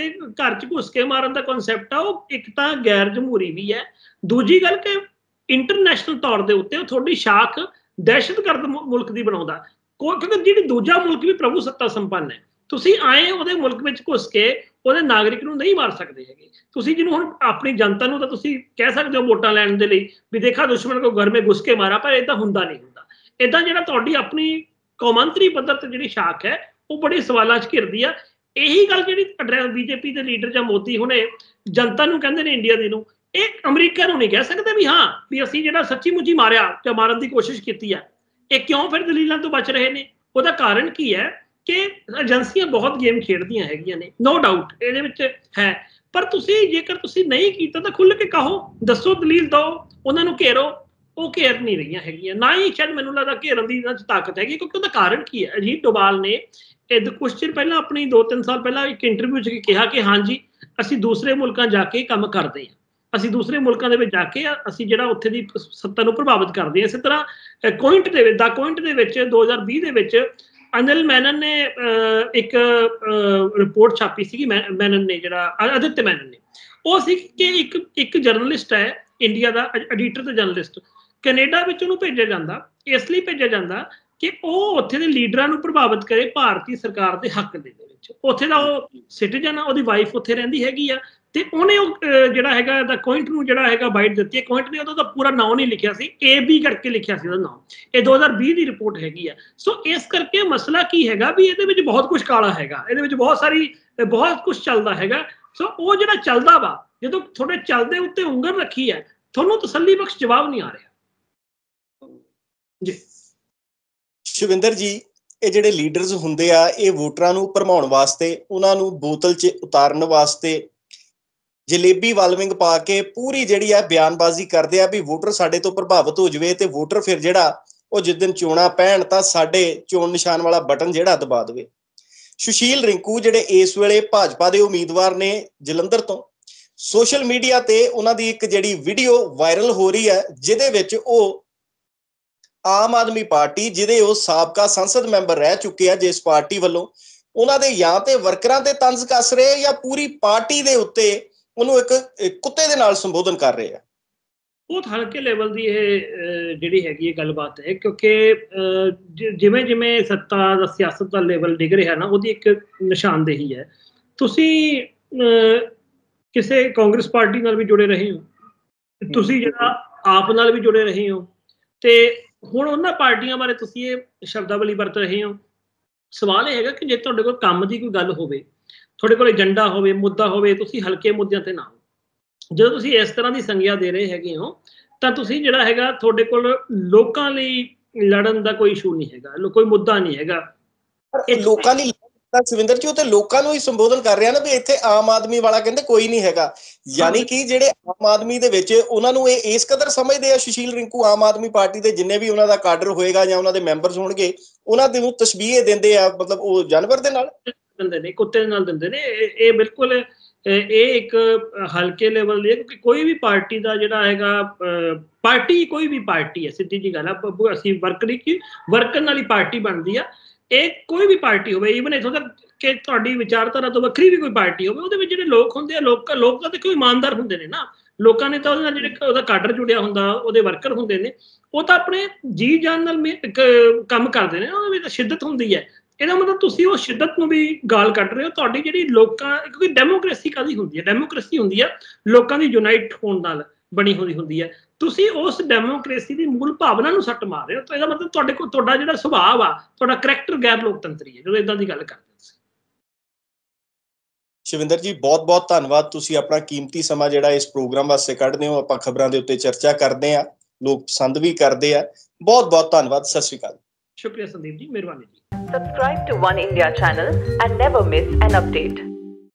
ਘਰ 'ਚ ਘੁਸ ਕੇ ਮਾਰਨ ਦਾ ਕਨਸੈਪਟ ਆ ਉਹ ਇੱਕ ਤਾਂ ਗੈਰ ਜਮਹੂਰੀ ਵੀ ਹੈ, ਦੂਜੀ ਗੱਲ ਕਿ ਇੰਟਰਨੈਸ਼ਨਲ ਤੌਰ ਦੇ ਉੱਤੇ ਉਹ ਤੁਹਾਡੀ ਸ਼ਾਖ ਦਹਿਸ਼ਤਗਰਦ ਮੁਲਕ ਦੀ ਬਣਾਉਂਦਾ, ਕਿਉਂਕਿ ਜਿਹੜੀ ਦੂਜਾ ਮੁਲਕ ਵੀ ਪ੍ਰਭੂ ਸੱਤਾ ਸੰਪੰਨ ਹੈ, ਤੁਸੀਂ ਆਏ ਉਹਦੇ ਮੁਲਕ ਵਿੱਚ ਘੁਸ ਕੇ ਉਹਦੇ ਨਾਗਰਿਕ ਨੂੰ ਨਹੀਂ ਮਾਰ ਸਕਦੇ ਹੈਗੇ। ਤੁਸੀਂ ਜਿਹਨੂੰ ਹੁਣ ਆਪਣੀ ਜਨਤਾ ਨੂੰ ਤਾਂ ਤੁਸੀਂ ਕਹਿ ਸਕਦੇ ਹੋ ਵੋਟਾਂ ਲੈਣ ਦੇ ਲਈ ਵੀ ਦੇਖਾ ਦੁਸ਼ਮਣ ਕੋ ਘਰ ਮੇ ਘੁਸ ਕੇ ਮਾਰਾ, ਪਰ ਏਦਾਂ ਹੁੰਦਾ ਨਹੀਂ ਹੁੰਦਾ। ਏਦਾਂ ਜਿਹੜਾ ਤੁਹਾਡੀ ਆਪਣੀ ਕੌਮਾਂਤਰੀ ਪੱਧਰ ਤੇ ਜਿਹੜੀ ਸ਼ਾਖ ਹੈ ਉਹ ਬੜੇ ਸਵਾਲਾਂ 'ਚ ਘਿਰਦੀ ਆ। ਇਹੀ ਗੱਲ ਜਿਹੜੀ ਬੀਜੇਪੀ ਦੇ ਲੀਡਰ ਜਾਂ ਮੋਦੀ ਹੁਣੇ ਜਨਤਾ ਨੂੰ ਕਹਿੰਦੇ ਨੇ ਇੰਡੀਆ ਦੀ ਨੂੰ, ਇਹ ਅਮਰੀਕਾ ਨੂੰ ਨਹੀਂ ਕਹਿ ਸਕਦੇ ਵੀ ਹਾਂ ਵੀ ਅਸੀਂ ਜਿਹੜਾ ਸੱਚੀ ਮੁੱਚੀ ਮਾਰਿਆ ਜਾਂ ਮਾਰਨ ਦੀ ਕੋਸ਼ਿਸ਼ ਕੀਤੀ ਆ। ਇਹ ਕਿਉਂ ਫਿਰ ਦਲੀਲਾਂ ਤੋਂ ਬਚ ਰਹੇ ਨੇ? ਉਹਦਾ ਕਾਰਨ ਕੀ ਹੈ ਕਿ ਏਜੰਸੀਆਂ ਬਹੁਤ ਗੇਮ ਖੇਡਦੀਆਂ ਹੈਗੀਆਂ ਨੇ, ਨੋ ਡਾਊਟ ਇਹਦੇ ਵਿੱਚ ਹੈ, ਪਰ ਤੁਸੀਂ ਜੇਕਰ ਤੁਸੀਂ ਨਹੀਂ ਕੀਤਾ ਤਾਂ ਖੁੱਲ੍ਹ ਕੇ ਕਹੋ, ਦੱਸੋ, ਦਲੀਲ ਦਿਓ, ਉਹਨਾਂ ਨੂੰ ਘੇਰੋ। ਉਹ ਘੇਰ ਨਹੀਂ ਰਹੀਆਂ ਹੈਗੀਆਂ, ਨਾ ਹੀ ਸ਼ਾਇਦ ਮੈਨੂੰ ਲੱਗਦਾ ਘੇਰਨ ਦੀ ਇਹਨਾਂ 'ਚ ਤਾਕਤ ਹੈਗੀ, ਕਿਉਂਕਿ ਉਹਦਾ ਕਾਰਨ ਕੀ ਹੈ? ਅਜੀਤ ਡੋਵਾਲ ਨੇ ਕੁਝ ਚਿਰ ਪਹਿਲਾਂ ਆਪਣੀ 2-3 ਸਾਲ ਪਹਿਲਾਂ ਇੱਕ ਇੰਟਰਵਿਊ 'ਚ ਕਿਹਾ ਕਿ ਹਾਂਜੀ ਅਸੀਂ ਦੂਸਰੇ ਮੁਲਕਾਂ ਜਾ ਕੇ ਕੰਮ ਕਰਦੇ ਹਾਂ, ਅਸੀਂ ਦੂਸਰੇ ਮੁਲਕਾਂ ਦੇ ਵਿੱਚ ਜਾ ਕੇ ਅਸੀਂ ਜਿਹੜਾ ਉੱਥੇ ਦੀ ਸੱਤਾ ਨੂੰ ਪ੍ਰਭਾਵਿਤ ਕਰਦੇ ਹਾਂ। ਇਸੇ ਤਰ੍ਹਾਂ ਕੁਇੰਟ ਦੇ ਵਿੱਚ 2020 ਦੇ ਵਿੱਚ ਅਨਿਲ ਮੈਨਨ ਨੇ ਇੱਕ ਰਿਪੋਰਟ ਛਾਪੀ ਸੀਗੀ, ਮੈਨਨ ਨੇ ਜਿਹੜਾ ਆਦਿਤਿਆ ਮੈਨਨ ਨੇ, ਉਹ ਸੀ ਕਿ ਇੱਕ ਜਰਨਲਿਸਟ ਹੈ ਇੰਡੀਆ ਦਾ, ਐਡੀਟਰ ਤੇ ਜਰਨਲਿਸਟ, ਕੈਨੇਡਾ ਵਿੱਚ ਉਹਨੂੰ ਭੇਜਿਆ ਜਾਂਦਾ, ਇਸ ਲਈ ਭੇਜਿਆ ਜਾਂਦਾ ਕਿ ਉਹ ਉੱਥੇ ਦੇ ਲੀਡਰਾਂ ਨੂੰ ਪ੍ਰਭਾਵਿਤ ਕਰੇ ਭਾਰਤੀ ਸਰਕਾਰ ਦੇ ਹੱਕ ਦੇ ਵਿੱਚ। ਉੱਥੇ ਦਾ ਉਹ ਸਿਟੀਜ਼ਨ ਆ, ਉਹਦੀ ਵਾਈਫ ਉੱਥੇ ਰਹਿੰਦੀ ਹੈਗੀ ਆ, ਤੇ ਉਹਨੇ ਉਹ ਜਿਹੜਾ ਹੈਗਾ ਦਾ ਕੁਇੰਟ ਨੂੰ ਜਿਹੜਾ ਹੈਗਾ ਬਾਈਟ ਦਿੱਤੀ ਹੈ। ਕੁਇੰਟ ਨੇ ਉਹਦਾ ਪੂਰਾ ਨਾਮ ਨਹੀਂ ਲਿਖਿਆ ਸੀ, AB ਕਰਕੇ ਲਿਖਿਆ ਸੀ ਉਹਦਾ ਨਾਮ। ਇਹ 2020 ਦੀ ਰਿਪੋਰਟ ਹੈਗੀ ਆ। ਸੋ ਇਸ ਕਰਕੇ ਮਸਲਾ ਕੀ ਹੈਗਾ ਵੀ ਇਹਦੇ ਵਿੱਚ ਬਹੁਤ ਕੁਝ ਕਾਲਾ ਹੈਗਾ, ਇਹਦੇ ਵਿੱਚ ਬਹੁਤ ਕੁਝ ਚੱਲਦਾ ਹੈਗਾ। ਸੋ ਉਹ ਜਿਹੜਾ ਚੱਲਦਾ ਵਾ, ਜਦੋਂ ਤੁਹਾਡੇ ਚੱਲਦੇ ਉੱਤੇ ਉਂਗਲ ਰੱਖੀ ਹੈ ਤੁਹਾਨੂੰ ਤਸੱਲੀ ਬਖਸ਼ ਜਵਾਬ ਨਹੀਂ ਆ ਰਿਹਾ ਜੀ। ਸ਼ਿਵਿੰਦਰ ਜੀ, ਇਹ ਜਿਹੜੇ ਲੀਡਰਸ ਹੁੰਦੇ ਆ, ਇਹ ਵੋਟਰਾਂ ਨੂੰ ਭਰਮਾਉਣ ਵਾਸਤੇ, ਉਹਨਾਂ ਨੂੰ ਬੋਤਲ 'ਚ ਉਤਾਰਨ ਵਾਸਤੇ ਜਲੇਬੀ ਵਾਲਵਿੰਗ ਪਾ ਕੇ ਪੂਰੀ ਜਿਹੜੀ ਆ ਬਿਆਨਬਾਜ਼ੀ ਕਰਦੇ ਆ ਵੀ ਵੋਟਰ ਸਾਡੇ ਤੋਂ ਪ੍ਰਭਾਵਿਤ ਹੋ ਜਾਵੇ ਤੇ ਵੋਟਰ ਫਿਰ ਜਿਹੜਾ ਉਹ ਜਿਸ ਦਿਨ ਚੋਣਾਂ ਪੈਣ ਤਾਂ ਸਾਡੇ ਚੋਣ ਨਿਸ਼ਾਨ ਵਾਲਾ ਬਟਨ ਜਿਹੜਾ ਦਬਾ ਦੇਵੇ। ਸੁਸ਼ੀਲ ਰਿੰਕੂ ਜਿਹੜੇ ਇਸ ਵੇਲੇ ਭਾਜਪਾ ਦੇ ਉਮੀਦਵਾਰ ਨੇ ਜਲੰਧਰ ਤੋਂ, ਸੋਸ਼ਲ ਮੀਡੀਆ ਤੇ ਉਹਨਾਂ ਦੀ ਇੱਕ ਜਿਹੜੀ ਵੀਡੀਓ ਵਾਇਰਲ ਹੋ ਰਹੀ ਹੈ ਜਿਹਦੇ ਵਿੱਚ ਉਹ ਆਮ ਆਦਮੀ ਪਾਰਟੀ, ਜਿਹਦੇ ਉਹ ਸਾਬਕਾ ਸੰਸਦ ਮੈਂਬਰ ਰਹਿ ਚੁੱਕੇ ਆ, ਜਿਸ ਪਾਰਟੀ ਵੱਲੋਂ ਉਹਨਾਂ ਦੇ ਜਾਂ ਤੇ ਵਰਕਰਾਂ ਤੇ ਤੰਜ਼ ਕੱਸ ਰਹੇ ਜਾਂ ਪੂਰੀ ਪਾਰਟੀ ਦੇ ਉੱਤੇ ਉਹਨੂੰ ਇੱਕ ਕੁੱਤੇ ਦੇ ਨਾਲ ਸੰਬੋਧਨ ਕਰ ਰਹੇ ਆ। ਬਹੁਤ ਹਲਕੇ ਲੈਵਲ ਦੀ ਇਹ ਜਿਹੜੀ ਹੈਗੀ ਇਹ ਗੱਲਬਾਤ ਹੈ, ਕਿਉਂਕਿ ਜਿਵੇਂ ਜਿਵੇਂ ਸੱਤਾ ਦਾ ਸਿਆਸਤ ਦਾ ਲੈਵਲ ਡਿੱਗ ਰਿਹਾ ਨਾ, ਉਹਦੀ ਇੱਕ ਨਿਸ਼ਾਨਦੇਹੀ ਹੈ। ਤੁਸੀਂ ਕਿਸੇ ਕਾਂਗਰਸ ਪਾਰਟੀ ਨਾਲ ਵੀ ਜੁੜੇ ਰਹੇ ਹੋ, ਤੁਸੀਂ ਜਿਹੜਾ ਆਪ ਨਾਲ ਵੀ ਜੁੜੇ ਰਹੇ ਹੋ, ਤੇ ਹੁਣ ਉਹਨਾਂ ਪਾਰਟੀਆਂ ਬਾਰੇ ਤੁਸੀਂ ਇਹ ਸ਼ਬਦਾਵਲੀ ਵਰਤ ਰਹੇ ਹੋ। ਸਵਾਲ ਇਹ ਹੈਗਾ ਕਿ ਜੇ ਤੁਹਾਡੇ ਕੋਲ ਕੰਮ ਦੀ ਕੋਈ ਗੱਲ ਹੋਵੇ, ਤੁਹਾਡੇ ਕੋਲ ਏਜੰਡਾ ਹੋਵੇ, ਮੁੱਦਾ ਹੋਵੇ, ਤੁਸੀਂ ਹਲਕੇ ਮੁੱਦਿਆਂ ਤੇ ਨਾ, ਜਦੋਂ ਤੁਸੀਂ ਇਸ ਤਰ੍ਹਾਂ ਦੀ ਸੰਗਿਆ ਦੇ ਰਹੇ ਹੈਗੇ ਹੋ ਤਾਂ ਤੁਸੀਂ ਜਿਹੜਾ ਹੈਗਾ ਤੁਹਾਡੇ ਕੋਲ ਲੋਕਾਂ ਲਈ ਲੜਨ ਦਾ ਕੋਈ ਇਸ਼ੂ ਨਹੀਂ ਹੈਗਾ, ਕੋਈ ਮੁੱਦਾ ਨਹੀਂ ਹੈਗਾ। ਲੋਕਾਂ ਲਈ ਸਵਿੰਦਰ ਜੀ, ਉਹ ਤੇ ਲੋਕਾਂ ਨੂੰ ਹੀ ਸੰਬੋਧਨ ਕਰ ਰਿਹਾ ਨਾ ਵੀ ਇੱਥੇ ਆਮ ਆਦਮੀ ਵਾਲਾ ਕਹਿੰਦੇ ਕੋਈ ਨਹੀਂ ਹੈਗਾ, ਯਾਨੀ ਕਿ ਜਿਹੜੇ ਆਮ ਆਦਮੀ ਦੇ ਵਿੱਚ ਉਹਨਾਂ ਨੂੰ ਇਹ ਇਸ ਕਦਰ ਸਮਝਦੇ ਆ ਸੁਸ਼ੀਲ ਰਿੰਕੂ, ਆਮ ਆਦਮੀ ਪਾਰਟੀ ਦੇ ਜਿੰਨੇ ਵੀ ਉਹਨਾਂ ਦਾ ਕਾਡਰ ਹੋਏਗਾ ਜਾਂ ਉਹਨਾਂ ਦੇ ਮੈਂਬਰਸ ਹੋਣਗੇ, ਉਹਨਾਂ ਦੇ ਨੂੰ ਤਸ਼ਬੀਹ ਦਿੰਦੇ ਆ, ਮਤਲਬ ਉਹ ਜਾਨਵਰ ਦੇ ਨਾਲ ਦਿੰਦੇ ਨੇ, ਕੁੱਤੇ ਦੇ ਨਾਲ ਦਿੰਦੇ ਨੇ। ਇਹ ਬਿਲਕੁਲ ਇਹ ਇੱਕ ਹਲਕੇ ਲੈਵਲ ਦੀ, ਕਿਉਂਕਿ ਕੋਈ ਵੀ ਪਾਰਟੀ ਦਾ ਜਿਹੜਾ ਹੈਗਾ, ਪਾਰਟੀ ਕੋਈ ਵੀ ਪਾਰਟੀ ਹੈ, ਸਿੱਧੀ ਜੀ ਗੱਲ ਆ, ਅਸੀਂ ਵਰਕਰ ਨਾਲ ਹੀ ਪਾਰਟੀ ਬਣਦੀ ਆ। ਇਹ ਕੋਈ ਵੀ ਪਾਰਟੀ ਹੋਵੇ, ਈਵਨ ਇੱਥੋਂ ਤੱਕ ਕਿ ਤੁਹਾਡੀ ਵਿਚਾਰਧਾਰਾ ਤੋਂ ਵੱਖਰੀ ਵੀ ਕੋਈ ਪਾਰਟੀ ਹੋਵੇ, ਉਹਦੇ ਵਿੱਚ ਜਿਹੜੇ ਲੋਕ ਹੁੰਦੇ ਆ, ਲੋਕ ਤਾਂ ਦੇਖੋ ਇਮਾਨਦਾਰ ਹੁੰਦੇ ਨੇ ਨਾ, ਲੋਕਾਂ ਨੇ ਤਾਂ ਉਹਦੇ ਨਾਲ ਜਿਹੜੇ ਉਹਦਾ ਕਾਡਰ ਜੁੜਿਆ ਹੁੰਦਾ, ਉਹਦੇ ਵਰਕਰ ਹੁੰਦੇ ਨੇ, ਉਹ ਤਾਂ ਆਪਣੇ ਜੀ ਜਾਨ ਨਾਲ ਕੰਮ ਕਰਦੇ ਨੇ, ਉਹਦੇ ਵਿੱਚ ਸ਼ਿੱਦਤ ਹੁੰਦੀ ਹੈ। ਇਹਦਾ ਮਤਲਬ ਤੁਸੀਂ ਉਹ ਸ਼ਿੱਦਤ ਨੂੰ ਵੀ ਗਾਲ ਕੱਢ ਰਹੇ ਹੋ। ਤੁਹਾਡੀ ਜਿਹੜੀ ਲੋਕਾਂ, ਕਿਉਂਕਿ ਡੈਮੋਕ੍ਰੇਸੀ ਕਾਹਦੀ ਹੁੰਦੀ ਹੈ, ਡੈਮੋਕ੍ਰੇਸੀ ਹੁੰਦੀ ਹੈ ਲੋਕਾਂ ਦੀ ਯੂਨਾਈਟ ਹੋਣ ਨਾਲ ਬਣੀ ਹੋਈ ਹੁੰਦੀ ਹੈ। ਤੁਸੀਂ ਉਸ ਡੈਮੋਕ੍ਰੇਸੀ ਦੀ ਮੂਲ ਭਾਵਨਾ ਨੂੰ ਸੱਟ ਮਾਰ ਰਹੇ ਹੋ। ਤਾਂ ਇਹਦਾ ਮਤਲਬ ਤੁਹਾਡੇ ਕੋਲ ਤੁਹਾਡਾ ਜਿਹੜਾ ਸੁਭਾਅ ਆ, ਤੁਹਾਡਾ ਕਰੈਕਟਰ ਗੈਰ ਲੋਕਤੰਤਰੀ ਹੈ ਜਦੋਂ ਇਦਾਂ ਦੀ ਗੱਲ ਕਰਦੇ। ਸ਼ਿਵਿੰਦਰ ਜੀ, ਬਹੁਤ ਬਹੁਤ ਧੰਨਵਾਦ, ਤੁਸੀਂ ਆਪਣਾ ਕੀਮਤੀ ਸਮਾਂ ਜਿਹੜਾ ਇਸ ਪ੍ਰੋਗਰਾਮ ਵਾਸਤੇ ਕੱਢਦੇ ਹੋ। ਆਪਾਂ ਖਬਰਾਂ ਦੇ ਉੱਤੇ ਚਰਚਾ ਕਰਦੇ ਹਾਂ, ਲੋਕ ਪਸੰਦ ਵੀ ਕਰਦੇ ਆ। ਬਹੁਤ ਬਹੁਤ ਧੰਨਵਾਦ, ਸਤਿ ਸ਼੍ਰੀ ਅਕਾਲ। ਸ਼ੁਕਰੀਆ ਸੰਦੀਪ ਜੀ, ਮਿਹਰਬਾਨੀ ਜੀ। Subscribe to One India channel and never miss an update.